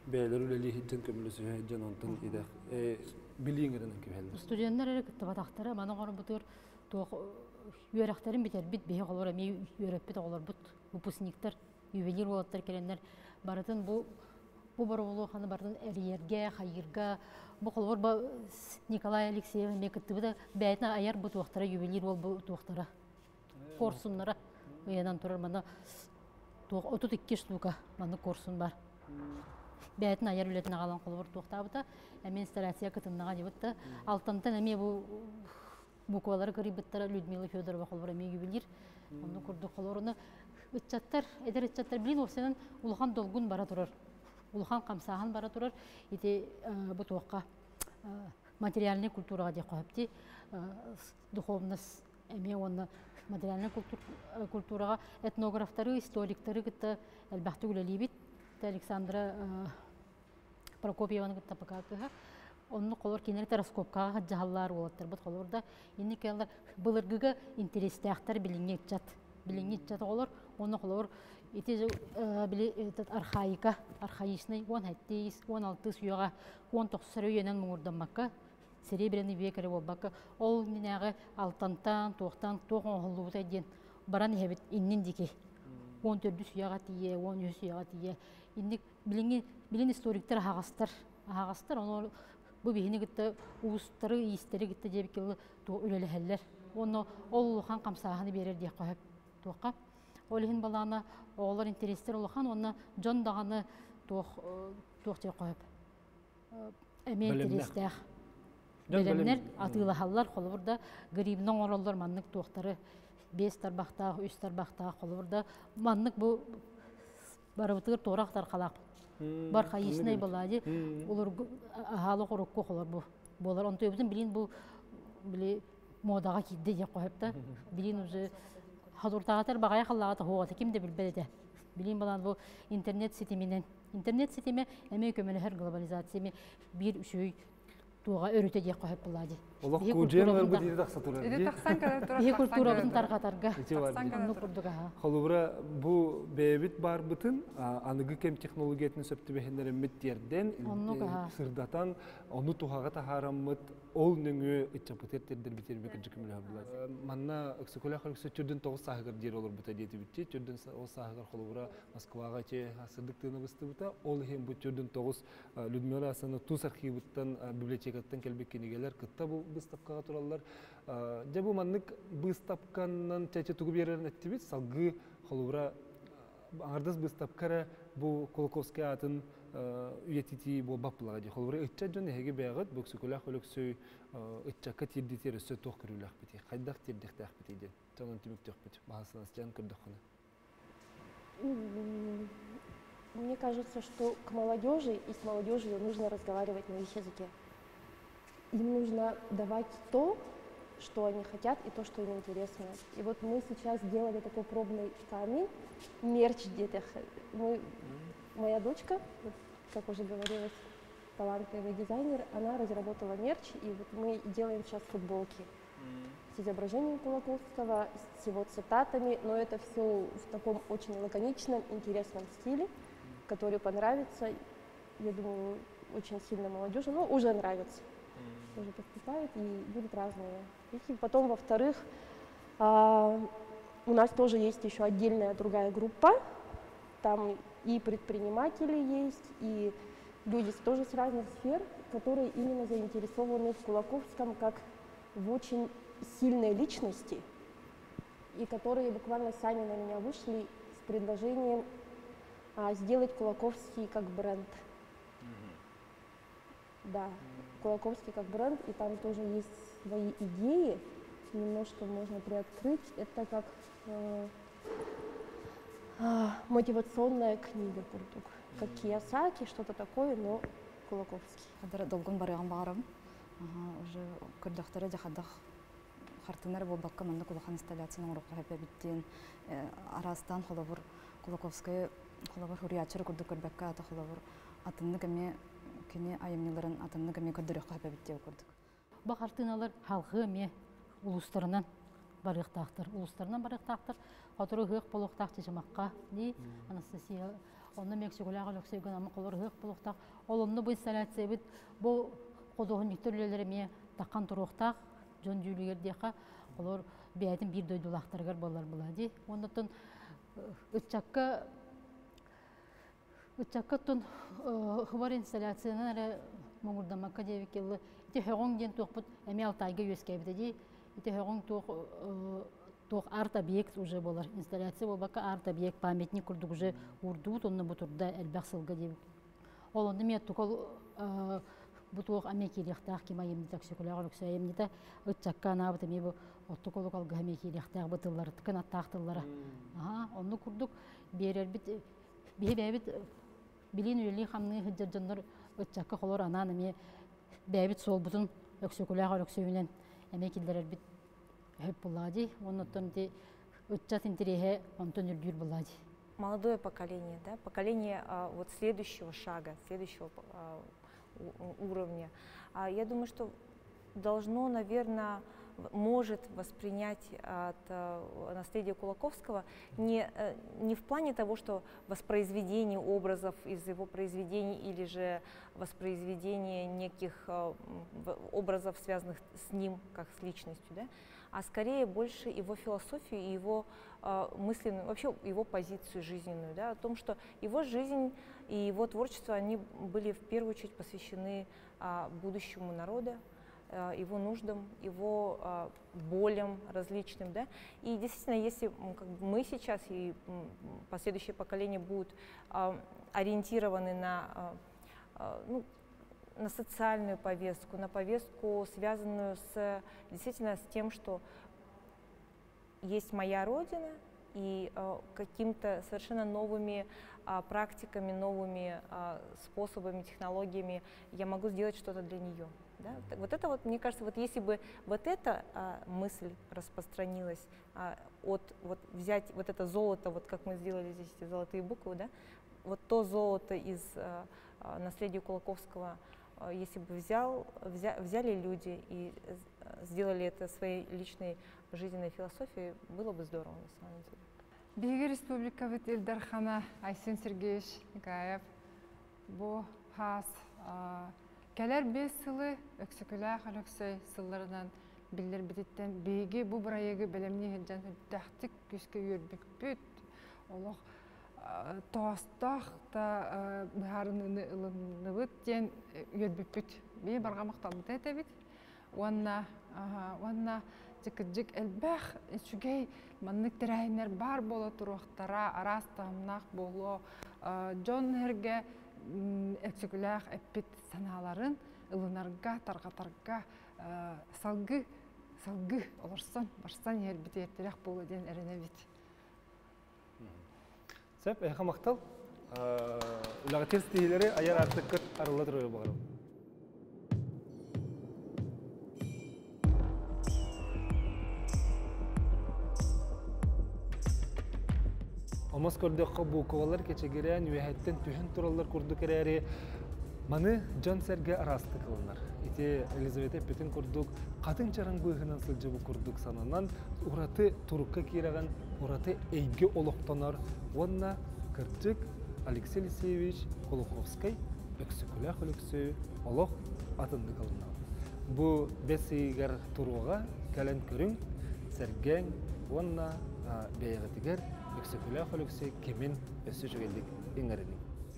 бәлер үлелі хиджен көмілісі хиджен онтын идақ. Билиңерін кебелді. Студенттер әрі күтті батақтары, маны ғорын бұтыр үйерақтарын бітер бит бейі қолыр, әмей үйеріп біт олар бұт выпускниктер, ювелир болаттар келенлер барытын бұл бары болу қаны бардың әріерге, қайырға, бұл қолыр Николай Алексеев мекітті бұда бәйтін аяр бұт уақтара, ювелир бол бұт уақтара. Корсунлары ұянан тұрар, маны 32 штука маны корсун бар. Бәйтін аяр үлетін ағалан қолы бұр туақта бұта, әмен инсталляция кытыннаға дебітті. Алтантан әме бұл буквалары көрі бұттара Людмила Федорова қолы бұр әме ювелир. Оны күрді қолы ұрыны үтчаттар, әдер үтчаттар білін орсенен ұлған долгун бара тұрар. Улхан қамсағын бара тұрар, еті бұ туаққа материальный культураға де қойыпты, духовность әме оны материальный культураға этнографтары, историктары күтті әлбәқті үлелей бит, Александра Прокопьеваны күтті пақақыға. Оны қолыр кенері тераскопқаға жағалар олаттар бұд қолырда. Енді кәлілер бұлырғыға интересті ақтар біліңе етчат олар, оны қолыр архаика, архаичный, 17, 16 сүйеға, 19 сұры үйенен мұңырданмаққа, серебряный векері болбаққа, ол менәғы алтантан, тоқтан, тоғын оғылуыда ден баран ебет иннен деке. 14 сүйеға тие, 13 сүйеға тие. Білін историктер ағастар, оны бұл бейіне күтті ұғыстары, иістері күтті дебі келі өлелі әлілер. Оны ол ұлған қамсағыны берер де қойып тоққа. Олығын баланы оғылар интерестер олыған, оны жон дағаны тоқтай қойып. Әме интерестер. Бөлемнер, атылағалар қолы бұрда грибнің оралар маннық тоқтары 5 тарбақтағы, 3 тарбақтағы қолы бұрда. Маннық бұл барыбытығыр тоғырақтар қалақ. Бар қайысынай болады, олар ағалы қорыққы қолар бұл. Болар, оны төбізін білін бұл модаға кейді де қойыпта. Білін өзі Хадуртағатар бағай қалағаты хоғаты кемді білбәді. Білейін балан бұл интернет сетеменен. Интернет сетеме әме көмелі әр глобализацияме бір үшөй туға өріте де қойып болады. Олақ көжен өргі дейді тақса тұрады. Иде тақсан кәді тұрар. Бе культурабын тарғатарға. Тақсан Қолыбыра бұл бәйбіт бар бұтын, анығы кем технологиятын сөпті бәхендері мүттерден, сырдатан, оны туғаға тахарамыт, ол нөңі үтчапытертердер бітербек жүкімілі болады. Манна өксікөлі қырықсы түрдің 9 сағығыр дер олар бұта деті бітті. Түрдің 10 сағығыр қолыбыра Москваға че сырдықтығына бұсты бұта. Ол хем бұл түрдің 9 Людмила Асаны Тус архивыттан библиотекаттан кәлбеккенегелер кытта бұл бұстапқаға тұралар. Жабу маннык бұстапқаннан чәче тұғы берерін әттібет, салғы қолыбыра аңардыз бұстапқара бұл Колоковский атын үйетіті бұл бапылаға де. Қолыбыра үтча жон әге бәғыт, бөксікөләқ өліксөй үтчаққа тердетер өсі тоқ көріләқ біте. Қайдақ тердектәқ бітейді. Жанын түміктөқ біте. Бағасынан жан көрдіқ қына. Мне кажется, что к молодежи и с молодежью нужно разговаривать на их языке. Им нужно давать то, что они хотят и то, что им интересно. И вот мы сейчас сделали такой пробный камень, мерч где-то. Моя дочка, как уже говорилось, талантливый дизайнер, она разработала мерч, и вот мы делаем сейчас футболки с изображением Колоковского, с его цитатами, но это все в таком очень лаконичном, интересном стиле, который понравится, я думаю, очень сильно молодежи, но уже нравится. Уже поступает и будут разные. И потом, во-вторых, у нас тоже есть еще отдельная другая группа, там и предприниматели есть, и люди тоже с разных сфер, которые именно заинтересованы в Кулаковском как в очень сильной личности, и которые буквально сами на меня вышли с предложением сделать Кулаковский как бренд. Да, Кулаковский как бренд, и там тоже есть свои идеи, немножко можно приоткрыть. Это как мотивационная книга, как Киясаки, что-то такое, но Кулаковский. Долгон барыган барым, уже көрдөхтөрө жахадах хартынар болбакка мында кулахан инсталляцияны урукка хепе биттен арастан холобур Кулаковская холобур хуриячыр көрдө көрбөккө ата холобур атынны кеме кене айымныларын атынны кеме көрдөрөккө хепе биттен көрдүк. Бу хартыналар халкы ме улустарынан барыктактыр, улустарынан барыктактыр. Отуру хык болуктакчы жамакка ди Анастасия Онны Мексикуляга löksögen ama kolor hık buluktak. Olonnu bu instalasya bit bu kodoğun yüktürlülerime takkan turuqtak John Julier diyaka kolor biatin bir doydulaktargar bollar buladi. Ondan Uçakka tun hıvar instalasyanan ara Mongurdamakka diyevik yıllı. İti höğün den tuğput emi altayga yüzkebide İti höğün туох арт-объект уже болар. Инсталляция болбака арт-объект памятник курдук уже урдут, онны бутурда элбах сылга деп. Ол онды мен тукол бутуох амекилихтах кима емни таксикуляга рукса емни та ытчакка набыты ме бу оттуколук алга амекилихтах бытыллар, тыкын аттахтыллара. Онны курдук берер бит бебебит билин үлели хамны хыджыржыннар ытчакка холор ананы ме бебит сол бутун таксикуляга рукса менен амекилдерер бит hep buлади, он оттонти учат интереhe онтон үрдүр булади. Молодое поколение, да, поколение вот следующего шага, следующего уровня. Я думаю, что должно, наверное, может воспринять от наследия Кулаковского не в плане того, что воспроизведение образов из его произведений или же воспроизведение неких образов, связанных с ним, как с личностью, да, а скорее больше его философию и его мысленную, вообще его позицию жизненную, да, о том, что его жизнь и его творчество, они были в первую очередь посвящены будущему народа, его нуждам, его болям различным, да. И действительно, если мы сейчас и последующие поколения будут ориентированы на социальную повестку, на повестку, связанную действительно с тем, что есть моя Родина, и какими-то совершенно новыми практиками, новыми способами, технологиями я могу сделать что-то для нее. Да? Вот это вот, мне кажется, вот если бы вот эта мысль распространилась, взять вот это золото, вот как мы сделали здесь эти золотые буквы, да, вот то золото из наследия Кулаковского, если бы взяли люди и сделали это своей личной жизненной философией, было бы здорово на самом деле. Биги республика бит Илдархана Айсен Сергеевич Гаев бу хас келер 5 сылы өксөкөлө халыксай сылларынан билдер бититтен биги бу проекти белемни хеджан тактик күскө үрбүкпүт олох тоостах та баарыны ылыныбыт ден үрбүкпүт би барга макталды этебит уанна жик элбах үчүгей маннык терайнер бар боло туруктара арастамнак боло жон эрге эксүгүлах эппит санааларын ылынарга таргатарга салгы олорсон барсан эрбит эртерек боло ден эренебит. Сәп эха мактал улагатер стилери аяр артык арыла туруу багыр. Омос көрдөккө бу ковалар кечегерен үһәттен түһүн тураллар курдук эрәри. Маны Джон Серге арасты кылынар. Ити Елизавета Петин курдук катын чаран быгынан сылжыбы курдук сананан ураты турукка кираган ураты эйге олоктонор. Онна кырчык Алексей Алексеевич Кулаковский өксүкүлө хөлөксө олох атынды кылына. Бу бесигер туруга кален көрүң Серген онна бейгатигер өксөкүлө хөлөксө кемин өсү жөгелдик иңерини.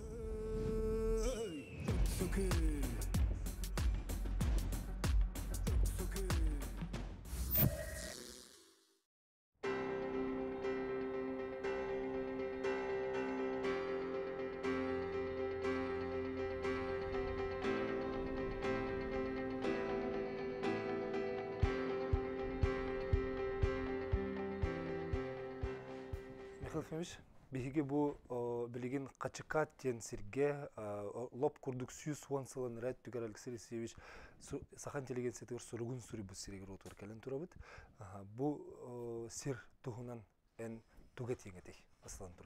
Биһиге бу билигин качыкат тен сирге лоп курдук сүйүс уансылын рәт түгер Алексей Алексеевич сахан интеллигенция суругун сурибу сиргер отур келен турабыт. Бу сир туһунан эн туга теңетей аслан тур.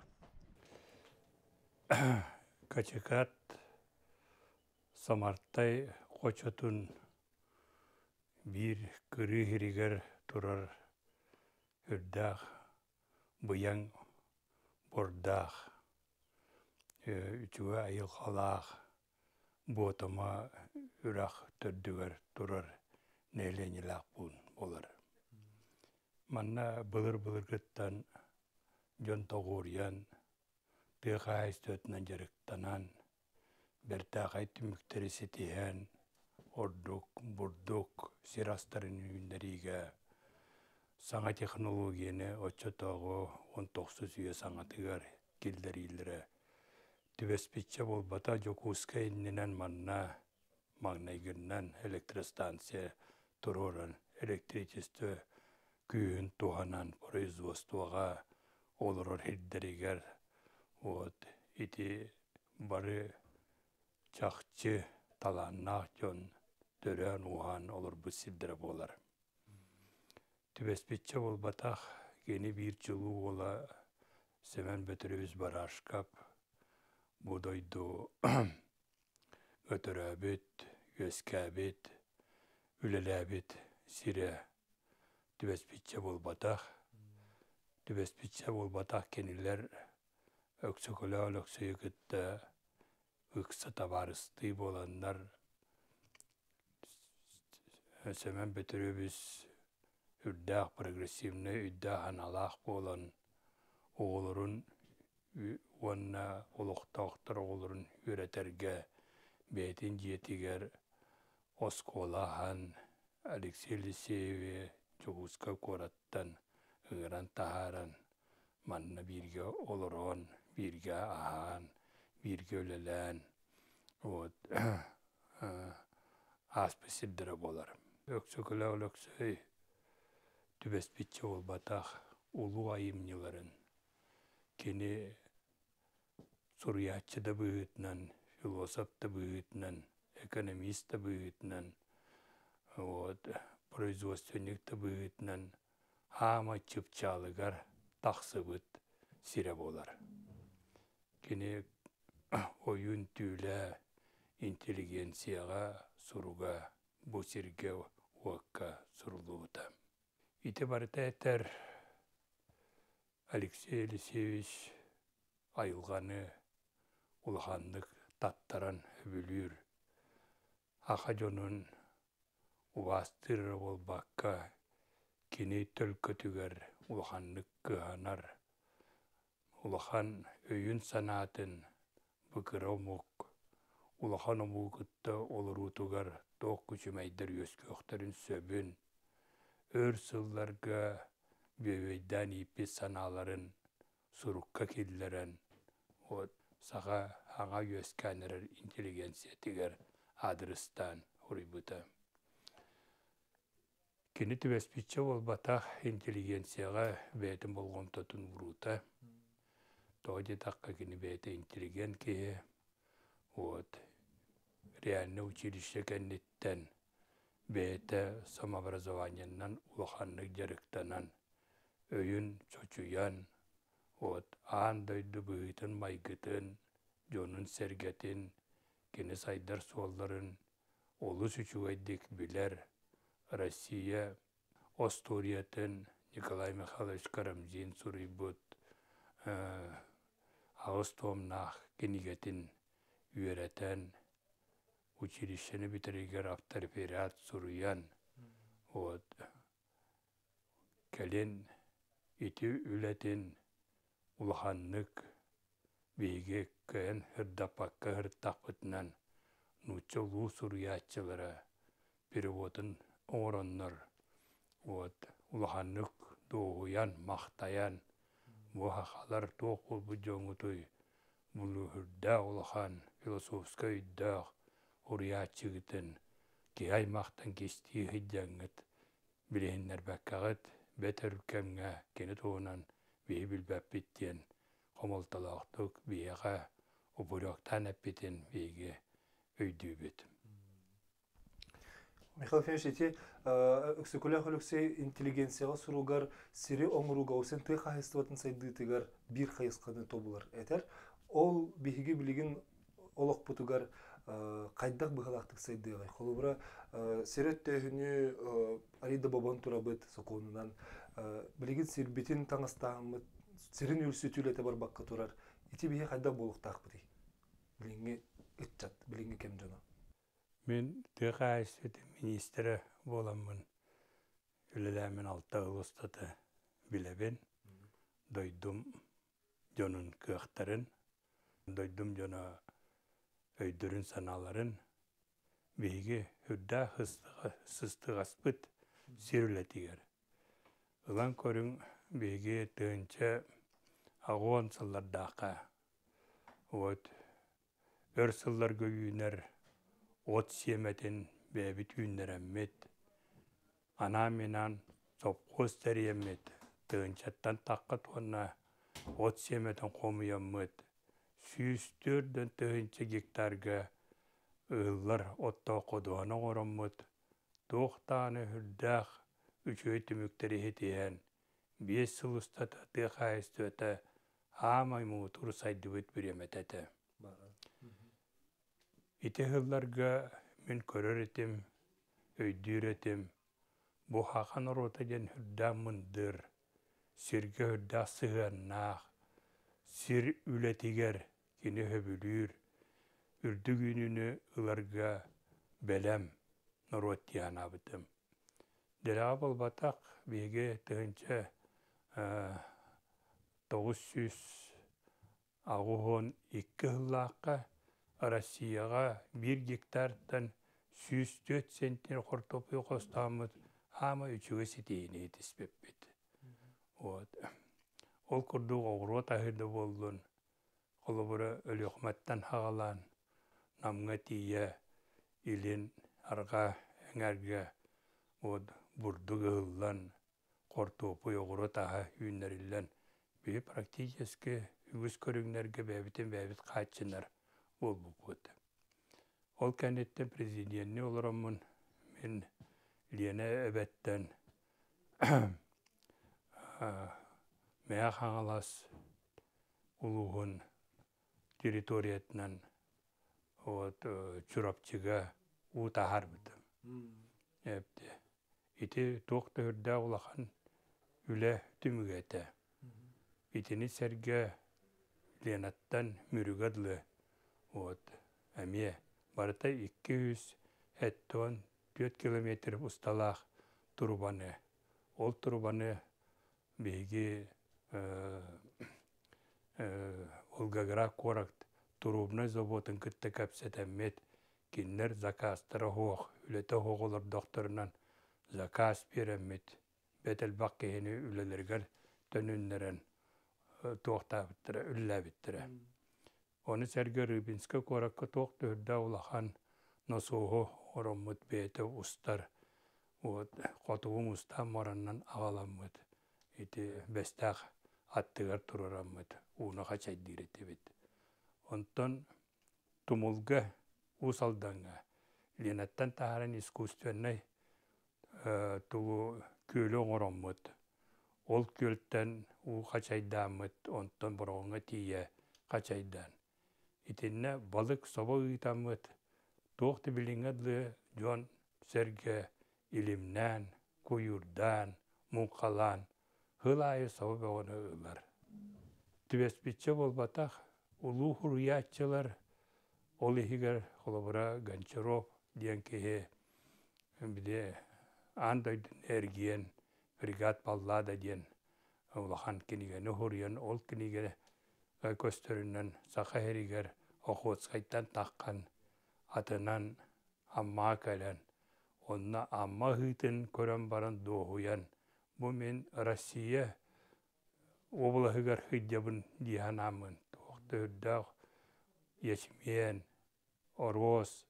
Качыкат самартай кочотун бир кыры хиригер турар үрдах буян бордах үчүгө айыл халаах буотама үрах төрдүгөр турар нээленилаах буун болар. Манна былыр-былыргыттан жон тоғуурян тыахай сtöтнан жарыктанан бертаахай түмүктери сетиһэн ордук, бурдук, сирастарын үүннериге саңа технологияны оччотоого 19 үйө саңатыгар килдерилere түбеспитче болбата жокууска инненен манна магнайгырнан электростанция туруран электричество күйін туханан производствоға олорор хирдеригер вот ити бары чахчы таланнах жон төрөн ухан олор бусиддер болар. Түбеспитче болбатах кени бир жылуу ола Семен Бөтөрөбүз барашкап будойду өтөрөбүт, өскәбит, үлеләбит сире түбеспитче болбатах. Түбеспитче болбатах кенилер өксөкөлө өксөйгүттө ыкса табарысты боландар Семен Бөтөрөбүз үрдәк прогрессивны үрдәк аналах болан оғылырын уанна олықтақтыр оғылырын үйретерге бәйтін жетігер Осколахан Алексей Лисееве Чугуска кораттан ыңыран тахаран манна бирге олырын, бирге ахан, бирге өлелән аспы сирдері болар. Өксөкілі өлөксөй түбеспитче болбатах улу айымныларын кені суруячы да бұғытынан, философ да бұғытынан, экономист да бұғытынан, производственник да бұғытынан ама чыпчалыгар тақсыбыт сире болар. Кені ойын түйлі интеллигенцияға суруга бұсирге уаққа сурулуыта. Ити барыта әтер Алексей Алексеевич айылғаны улахандық таттаран өбілір. Аха жонун уастыр болбаққа кені төлкөтігер улахандық кыханар. Улахан өйін санатын бұкыра омук. Улахан омугытта олырутугар тоқ күчімайдыр өскөқтарын сөбін. Өр сылларға бөвейдан ипі саналарын сурукка келдерін. Саға аңа өскәнерер интеллигенциятигер адрыстан урибыта. Кені түбеспитче болбатақ интеллигенцияға бәйтін болған тұтын ұрута. Тоғыде таққа кені бәйті интеллигент кеге. Реально училище кәннеттен бәйті самообразованияннан улаханлық жарықтанан өйін чочуян, аан дойды бұғытын майгытын, жонын сәргетін, кені сайдар суалларын, олыс үчугайдек білер, Россия, Осториятын, Николай Михайлович Карамзин сурайбыт, ағыз томнақ кенігетін үйеретен, училищені бітірігер авторферат суруян, кәлен ити үлетін улаханлық бейге кән хырдапаққа хырттақпытынан нуча лу суруятчылары переводын оңыроннар, улаханлық доғуян, мақтаян, мұхақалар тоқ ол бұ жоңытой, бұлы хүрдә улахан, философска үйдәқ, уриятчығытын, ки аймақтан кесті хиддяңыт, білейіннер бәккағыт, бәтір кәмге кені тоғынан бей білбәппеттен, қомалталақтық бейеға ұбырақтан әппеттен бейге өйді бет. Михаил Феншети, өксөкөлі қөліксей интеллигенцияға сұруғар сири оңыруға өсен тұй қайыстыватын сайдытығар бір қайысқаны тобылар әтер. Ол бейге білеген олық бұтығар қайдақ бұғалақтық сайдыға. Қолыбыра серет тәйіні Арида Бабан тұрабыт соқуынынан білеген сербетін таңыстағымыт, серін үлсі түйлеті бар баққа тұрар. Ити бейге қайдақ болықтақ бұдай. Билинге ытчат, билинге кем жона. Мен тыға әсеті министрі боламын. Үлеләмен алта ұлыстаты білебен. Дойдум жонын кықтарын, дойдум жона өйдірін саналарын, бейге үрді сыстығаспыт сирүлетігер. Ұлан көрің бейге түйінші ағуан сыллардақа. Өр сыллар көйінер от семетін бәбіт үйінер әммет. Ана менан сопқоз тәріемет. Түйіншаттан таққа туанна от семетін қомыяммет. Сүйістөрден түйінші гектарға ұллар отта қодуаны қораммет. Тоқтаны үрдәқ үчөй түміктері хетейін. 5 сыл ұстата тыға әсті амай мұғытыр сайдыбыт біремет әті. Ите ғылларға мен көрір етім, өйдір етім. Бұ хақан орота ден үрдә мұндыр. Сирге үрдә сығаннақ. Сир үлетігер кені хөбілір. Үрді күніні ұларға бәлем нұрот абытым. Дәліға бұл батақ беге тұғынша 900 ағуғын 2 ғыллаққа Россияға 1 гектардан 104 центнер қортопы қостамыз ама 3-ге сетейіне етіспеппет. Ол күрдіғ оғыру тағырды болдың. Қолы бұры өлі құматтан хағалан, намға тия, илін арға әңәрге бұрды ғыллан, қортопы оғыру таға үйінерілен. Бей практически үгіз көріңлерге бәбітен бәбіт қатшынар ол бұпыды. Ол кәнеттен президентіне олырамын мен Лена әбәттен мәя қаңалас ұлығын территориятынан чурапчыға ұтағар бұдым. Ити тоқты үрді ұлақан үлі түмігеті. Итini serge Lenattan mürügadlı әме барыта 204 километр ұсталақ турбаны. Ол турбаны бейге Волгоград коракт турубны заводын күтті кәпсет әммет кеннер заказтары хоқ, үлеті хоғылыр докторынан заказ берәммет. Бәтіл бақ кейіні үлелергер төнінлерін тоқта біттірі, үллә біттірі. Оны сәргі Рыбинскі коракка тоқты үрді ұлақан носуғы ораммыд бәйті ұстар. Қотуғын ұстам ораннан ағаламмыд. Бәстәқ аттығар тұрараммыд. Уны қачайдыр еті бет. Онтан тұмылғы ұсалданға. Ленаттан тағаран искусственный тұғы көлі ораммыд. Ол көлттен у қачайдамыд, онтан бұрғыңа тие қачайдан. Итінне балық соба ұйтамыд, тоқты біліңәді жон сәрге илімнән, көйірдан, мұңқалан, ғылайы соба бәғаны ұлар. Түбеспетші болбатақ, ұлу хұрыятчылар, ол ехігер қолыбыра Гончаров ден кеге, біде андайдың әрген, бригад паллада ден улахан кенигені хуриян ол кенигені көстөрүнөн сака херигер охотскайттан таккан атынан амма калан онна амма хытын көрөн баран доохуян бу мен Россия облахыгар хыдjабын диянамын тоқтырда ячмен ороз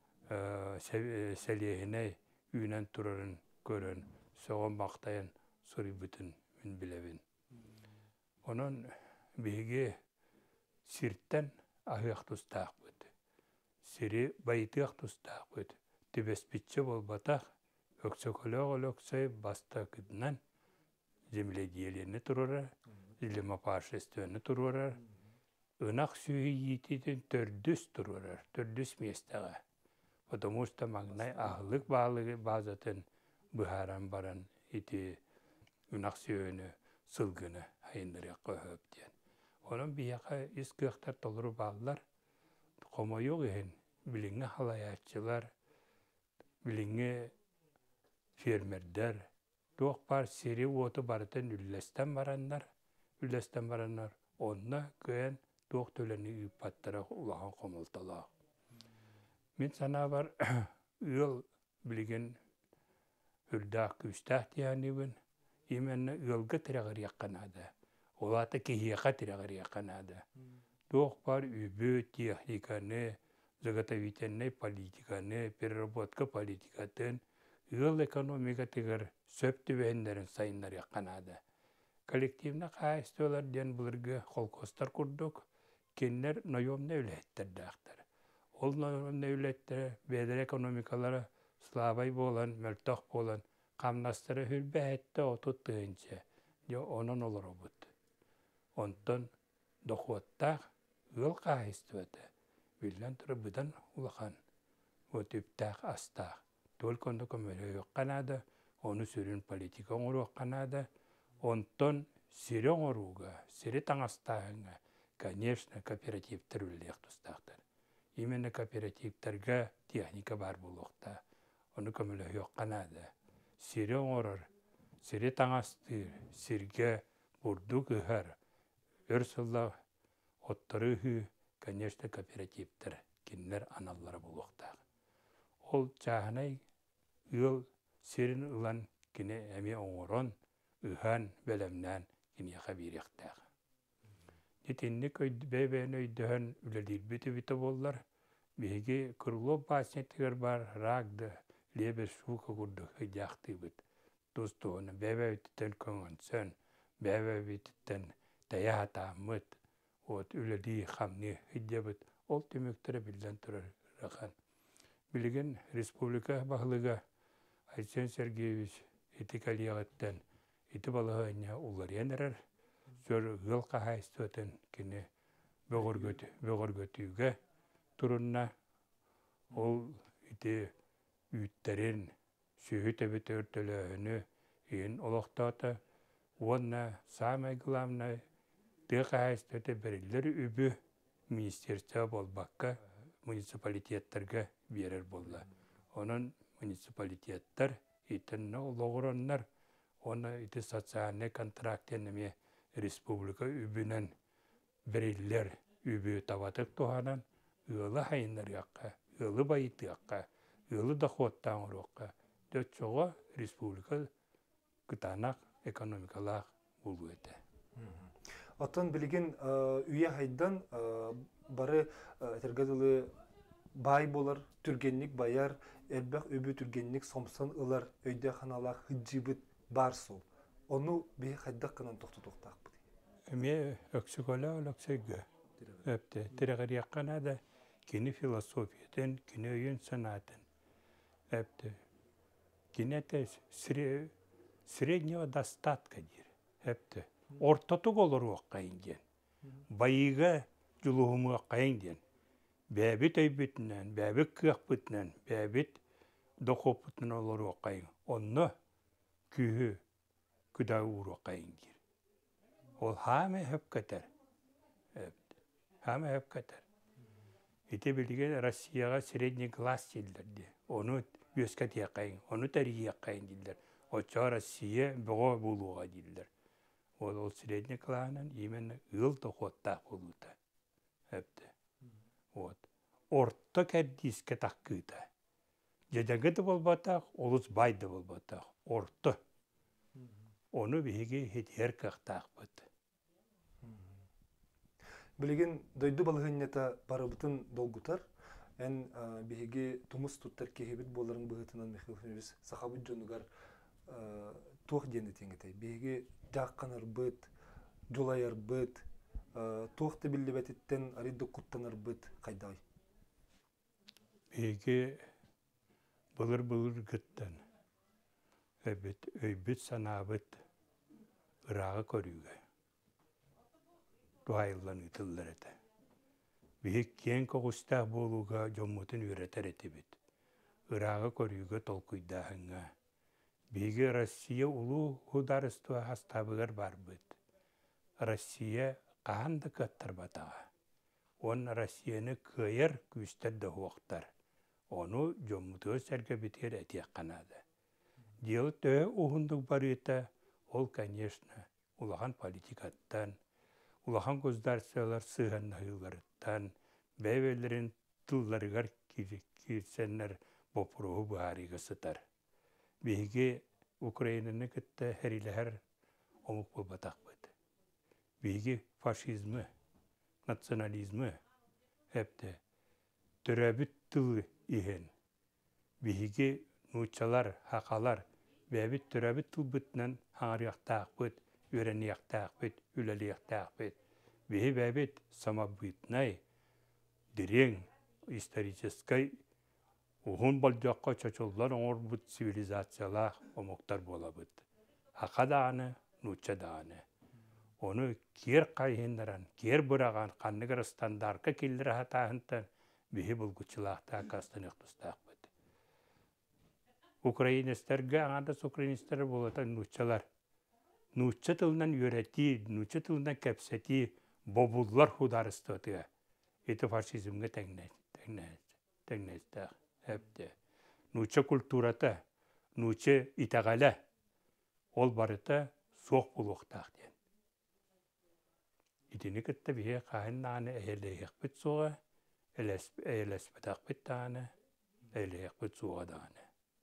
селехине үйнен турарын көрөн соған мақтайын сұры бүтін мен білебін. Оның бейге сирттен ағық тұстақ бұд. Сири байтық тұстақ бұд. Түбеспетші болбатақ, өксөкөлі баста күдінен земледелені тұрырар, землемапашествені тұрырар, ынақ сүйі ететін төрдіс тұрырар, төрдіс местаға. Потому что маңнай ағылық базатын бұхаран баран ити үнақ сүйені сылғыны айындыры қөп ден. Оның бияқа ескіқтар толыру бағылар, Тоқома yok ehen, bilinge halayatçılar, bilinge fermerler, doğuk bar seri otu barıtan üllesten baranlar, onna göğen doğuk töleni üypattara ulağın komultala. Min sana var, yıl bilgen üldağ küstah diyanibin, imenne yılgı tırağır yakkanada, olata kihiyaka tırağır yakkanada. Doğuk bar übü tehnikanı, заготовительной политиканы, переработка политикатын, yıl ekonomika tigir söptü behenlerin sayınlar yakkanada. Kollektivne kayıstolar diyen bulurgu kolkostar kurduk, kenler noyomna ülettirdi. Ol noyomna ülettir, bedel ekonomikaları slavay bolan, möltoq bolan, kamnastırı hülbehette otuttuğunca, yo onun olur obut. Ondan dokuottaq, yıl kayıstolar. Bilden türü büden ulağan. O tüptağ astağ. Tol kondo komöre yok kanada. Onu sürün politika oru yok kanada. Ondan siri oruga, siri tangastağına. Конечно, kooperativler ülleğ tustağdır. Imene kooperativlerge tehnika var buluqta. Onu komöre yok kanada. Siri orur, siri tangastır, sirge burduk üher. Örsülla ottarı hü. Конечно, kooperativler, kinler analları buluqtaq. Ol çağınay, yıl serin ulan kine emi oğuron, ühan belemnen kine xabiriqtaq. Nitinlik beybeğin öydüğün üledir biti bollar, bihigi kırılop basnetiger bar rağdı, lebe suka kurdu hıcaktı bit. Dostuğunu beybeği titten köngönsen, beybeği bititten dayahata mıt, ot üledi xamni hıcabıt, ol tümüktürü bilden türür raqan. Bilgin Respublika Bahlıga Aysen Sergeyevich etikaliyagattan iti balığına ular yenerer. Sör gıl qahaystöten kine bögörgötüge turunna ol iti ütterin sühüte bitörtölöhünü in oloqtata onna samay gılamna Tıqahaystöte berilleri übü ministerstva bolbakka municipalitetlerge berer bolla. Onun municipalitetler iten oloğuronlar, ona iti sotsialne kontrakteneme respublika übünen beriller übü tavatık tuhanan, ılı hayınlar yakka, ılı bayıtı yakka, ılı doxottan uruqqa. Döt çoğa respublika gıtanak ekonomikalaq bulu ete. Отон билигин үйе хайдан бары тергадылы бай болар, түргенник баяр, элбек өбі түргенник сомсон ылар, өйде ханалақ хыджибыт бар сол. Onu bir haydak kanan toxtaq bu. Ме öksükola öksügü. Öpte tireğir yakana da kini filosofiyeten, kini oyun sanatın. Öpte. Kine de среднего достатка дир. Öpte. Ortatık olur oqqayın gen. Bayıga juluğumu oqqayın gen. Bäbit öybütünen, bäbit kıaqbütünen, bäbit doqopütünen olur oqqayın. Onu kühü küda uğur oqqayın gir. Ol hame hep katar. Hame hep katar. Ite bilgen Rossiyaga средний класс dillerdi. Onu gösket yaqayın, onu tarihi yaqayın diller. Oça Rossiya boğa buluğa diller. Ol средний классынан именно ыл тоқоттақ болута. Әпті. Вот. Орта кәрдиске таққыта. Жадагыды болбатақ, олыс байды болбатақ. Орта. Onu bihi hetiyer kaqtaq bıt. Bilgin doydu balığınneta barabıtın dolgutar. En bihi tumus tuttar kehibit boların bıhıtınan mekilfimiz sahabıt jonugar tuğ denetengitey. Bihi Dağkanar bıt, jolayar bıt, tuğda billi betitten arida kuttanar bıt kayday. Bihi bılır gıttan. Evet, öybüt sanabıt ırağı koruyuga. Duayıllan ütüller ete. Bihi kien koğustağ boluga jommutun üreter etibit. Irağı koruyuga tolkuydağınga. Bihi Rossiya ulu hudarıstua hastabıgar barbıt. Rossiya qahandı kattar batağa. он Россияны кыйыр күстер да хуақтар. Onu жоммутуы сәрге бітер әтек қанады. Делі тө ұғындық бар ета, ол, конечно, улахан политикаттан, улахан көздарсылар сыған нағыларыттан, бәйбелерін тылларығар кирсенлер бопыруы бұғарығы сытар. Бейге Украинаны күтті әрілер омық бұл батақ бұд. Бейге фашизмы, национализмы, әпті, түрәбіт тылы иген. Бейге нұчалар, хақалар, бәбіт түрәбіт тыл бұтынан хаңарияқтақ бұд, өрәнияқтақ бұд, үләлияқтақ бұд. Бейге бәбіт сама бұйтнай, дирең, историческай, уғын балжаққа чачоллар оңыр бұд цивилизациялақ омықтар бола бұд. Хақа дағаны, нұча дағаны. Оны кер қайындаран, кер бұраған қанығыр стандарқа келдері хатағынтан бейі бұлғычылақта қастан ұқтыстақ бұд. Украинестерге аңадас украинестері болатын нұчалар. Нұча тылынан өреті, нұча тылынан кәпсеті бобуллар хударыстығы. Еті фашизмге тәңнәстіғ. Әпті. Нұча культурата, нұча итағала. Ол барыта соқ бұлуқтақ ден. Итіні күтті бейе қайыннағаны әйелейік бүт соға, әйелеспетақ бүт дағаны, әйелейік бүт соға дағаны.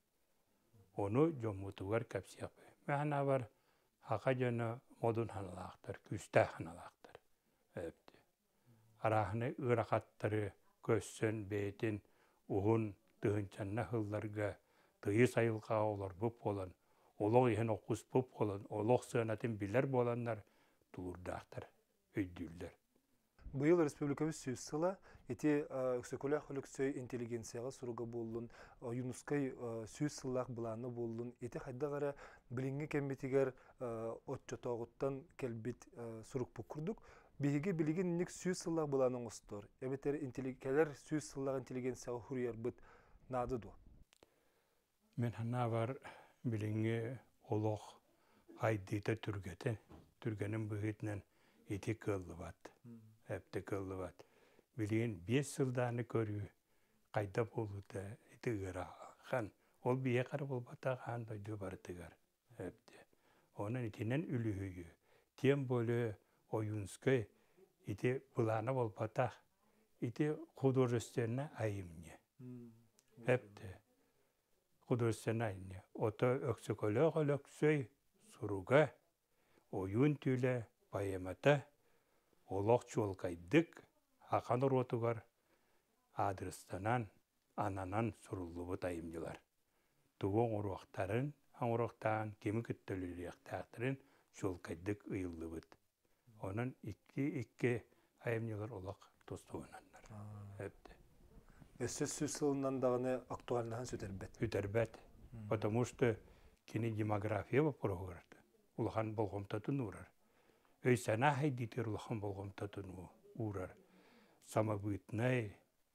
Оны жомутуғар кәпсияқ бүй. Мәғана бар хақа жөні модун ханалақтар, күстә ханалақтар. Әпті. Арахыны ұрақаттары көссін, бейтін, ұғын, тұғынчанна ғылларға, тұйы сайылға олар бұп болан, олық ехін оқыс бұп болан, олық сығынатын білер боландар, тұлырдақтар, өйділдер. Бұйыл республикабыз сөз сыла, ете өксекөлі құлықсөй интеллигенцияға сұруға болын, юнускай сөз сылақ бұланы болын, ете қайдағара біліңгі кәмбетігер отчатағыттан кәлбет сұруқ бұқырдық. Бейге білген нек сөз сылақ бұланың ұстыр. Әбеттер кәлер сөз сылақ интеллигенцияға хүрияр бұд нады ду? Мен хана бар біліңгі олық айдейті түргеті. Түргенің бұғытынан еті көлі бат. Әпті көлі бат. Білген 5 жылданы көрі қайда болуды еті ғыраған. Ол бие қары бол батаған дойды бартығар. Әпті. Оның етінен үлігі. Тем болы ойынскай, ите бұланы бол батақ. Ите художественна айымне. Әпті. Художественна айымне. Ото өксікөлі өксөй сұруға, ойын түйлі байымата, олық чуылқайдық, ақан ұротығар адрыстанан, ананан сұрулы бұт айымдылар. Туғын ұрықтарын, аңырықтан, кемі күттіліліқтақтарын чуылқайдық ұйылы бұт. Onun iki ayımcılar olaq tostuğunanlar. Hepti. Söz sılından dağını aktualinahan süterbet. Süterbet. Потому что kini demografiya vapurağırdı. Ulağan bolğumtatın uğrar. Öysana hayditir ulağan bolğumtatın uğrar. Sama büyütnay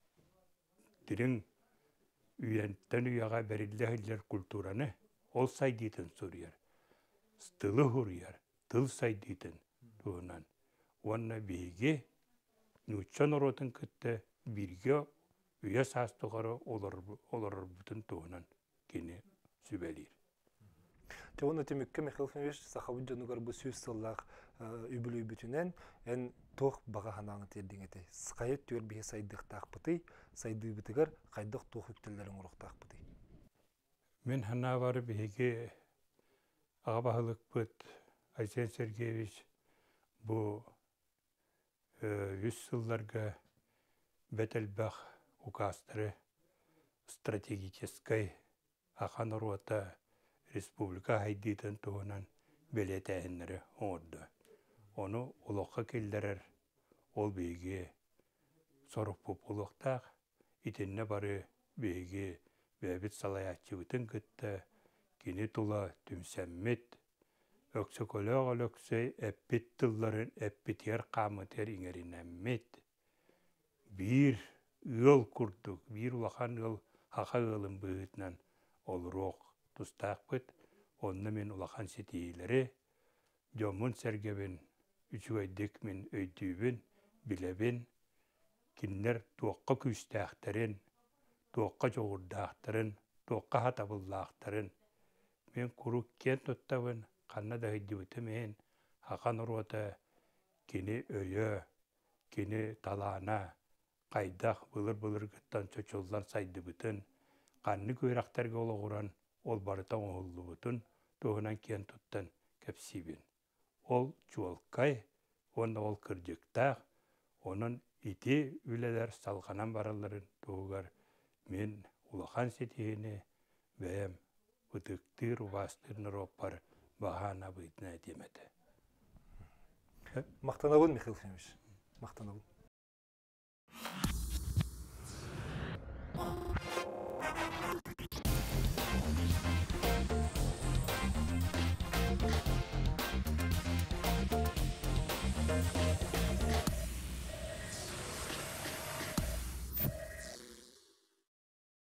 dirin üyentten üyağa berilliğiller kulturanı ol sayditin soruyor. Stylı huruyar. Tıl sayditin. Tuğunan. Onunla beyge nüçan orotun kütte birge üye sastığarı olur bütün tuğunan kini sübelir. Çoğun ötemükke Mikhail Fenveş sahabı canıgar bu söz sallaq übülü bütünen en toq bağa hanağını terdin ete. Sıkayet tüyel bihe saydık taqbıtı, saydığı bitigar qaydıq toq hüktelerin uruq taqbıtı. Men hana var beyge ağabahılık büt Aysen Sergeyevich bu 100 yıllarga Betelbach ukastırı strategической akan orota Respublika haydiden tuğunan beletəyenleri oldu. Onu uluqa keldirer, ol beyge sorup populuqtaq, itinne barı beyge bebit salayatçı bütün gıtta, kini tula tümsemmet, öksökölöğül öksöy eppit tılların eppit yer qamıter ingerinemmet. Bir ıl kurduk, bir ulaqan ıl haqa ılın bığıtnan olruq tustaq bıt, onna men ulaqan setiyileri, jomun sergebin, üçügaydik men öydübün, bilebin, киннер туаққа күстәхтерин, туаққа жоғырдақтырын, туаққа хатабыллақтырын. Мен күрік кен тұттавын, қанна да хиддібіті мен, хақан ұруата кені өйі, кені талана, қайдақ бұлыр-бұлыр гыттан чөчолдан сайдыбытын, қанны көйрақтарға олығыран, ол барытан оғылы бұтын, тоғынан кен тұттан кәпсибін. Ол чуалқай, онда ол кірдіктақ, оның ити үлелер салғанан бараларын тоғығар мен улахан сетейіне бәйім ұтықтыр, ұбастырын роппар бағана бұйтына демеді. Мақтанауын, Михаил Фемович. Мақтанауын.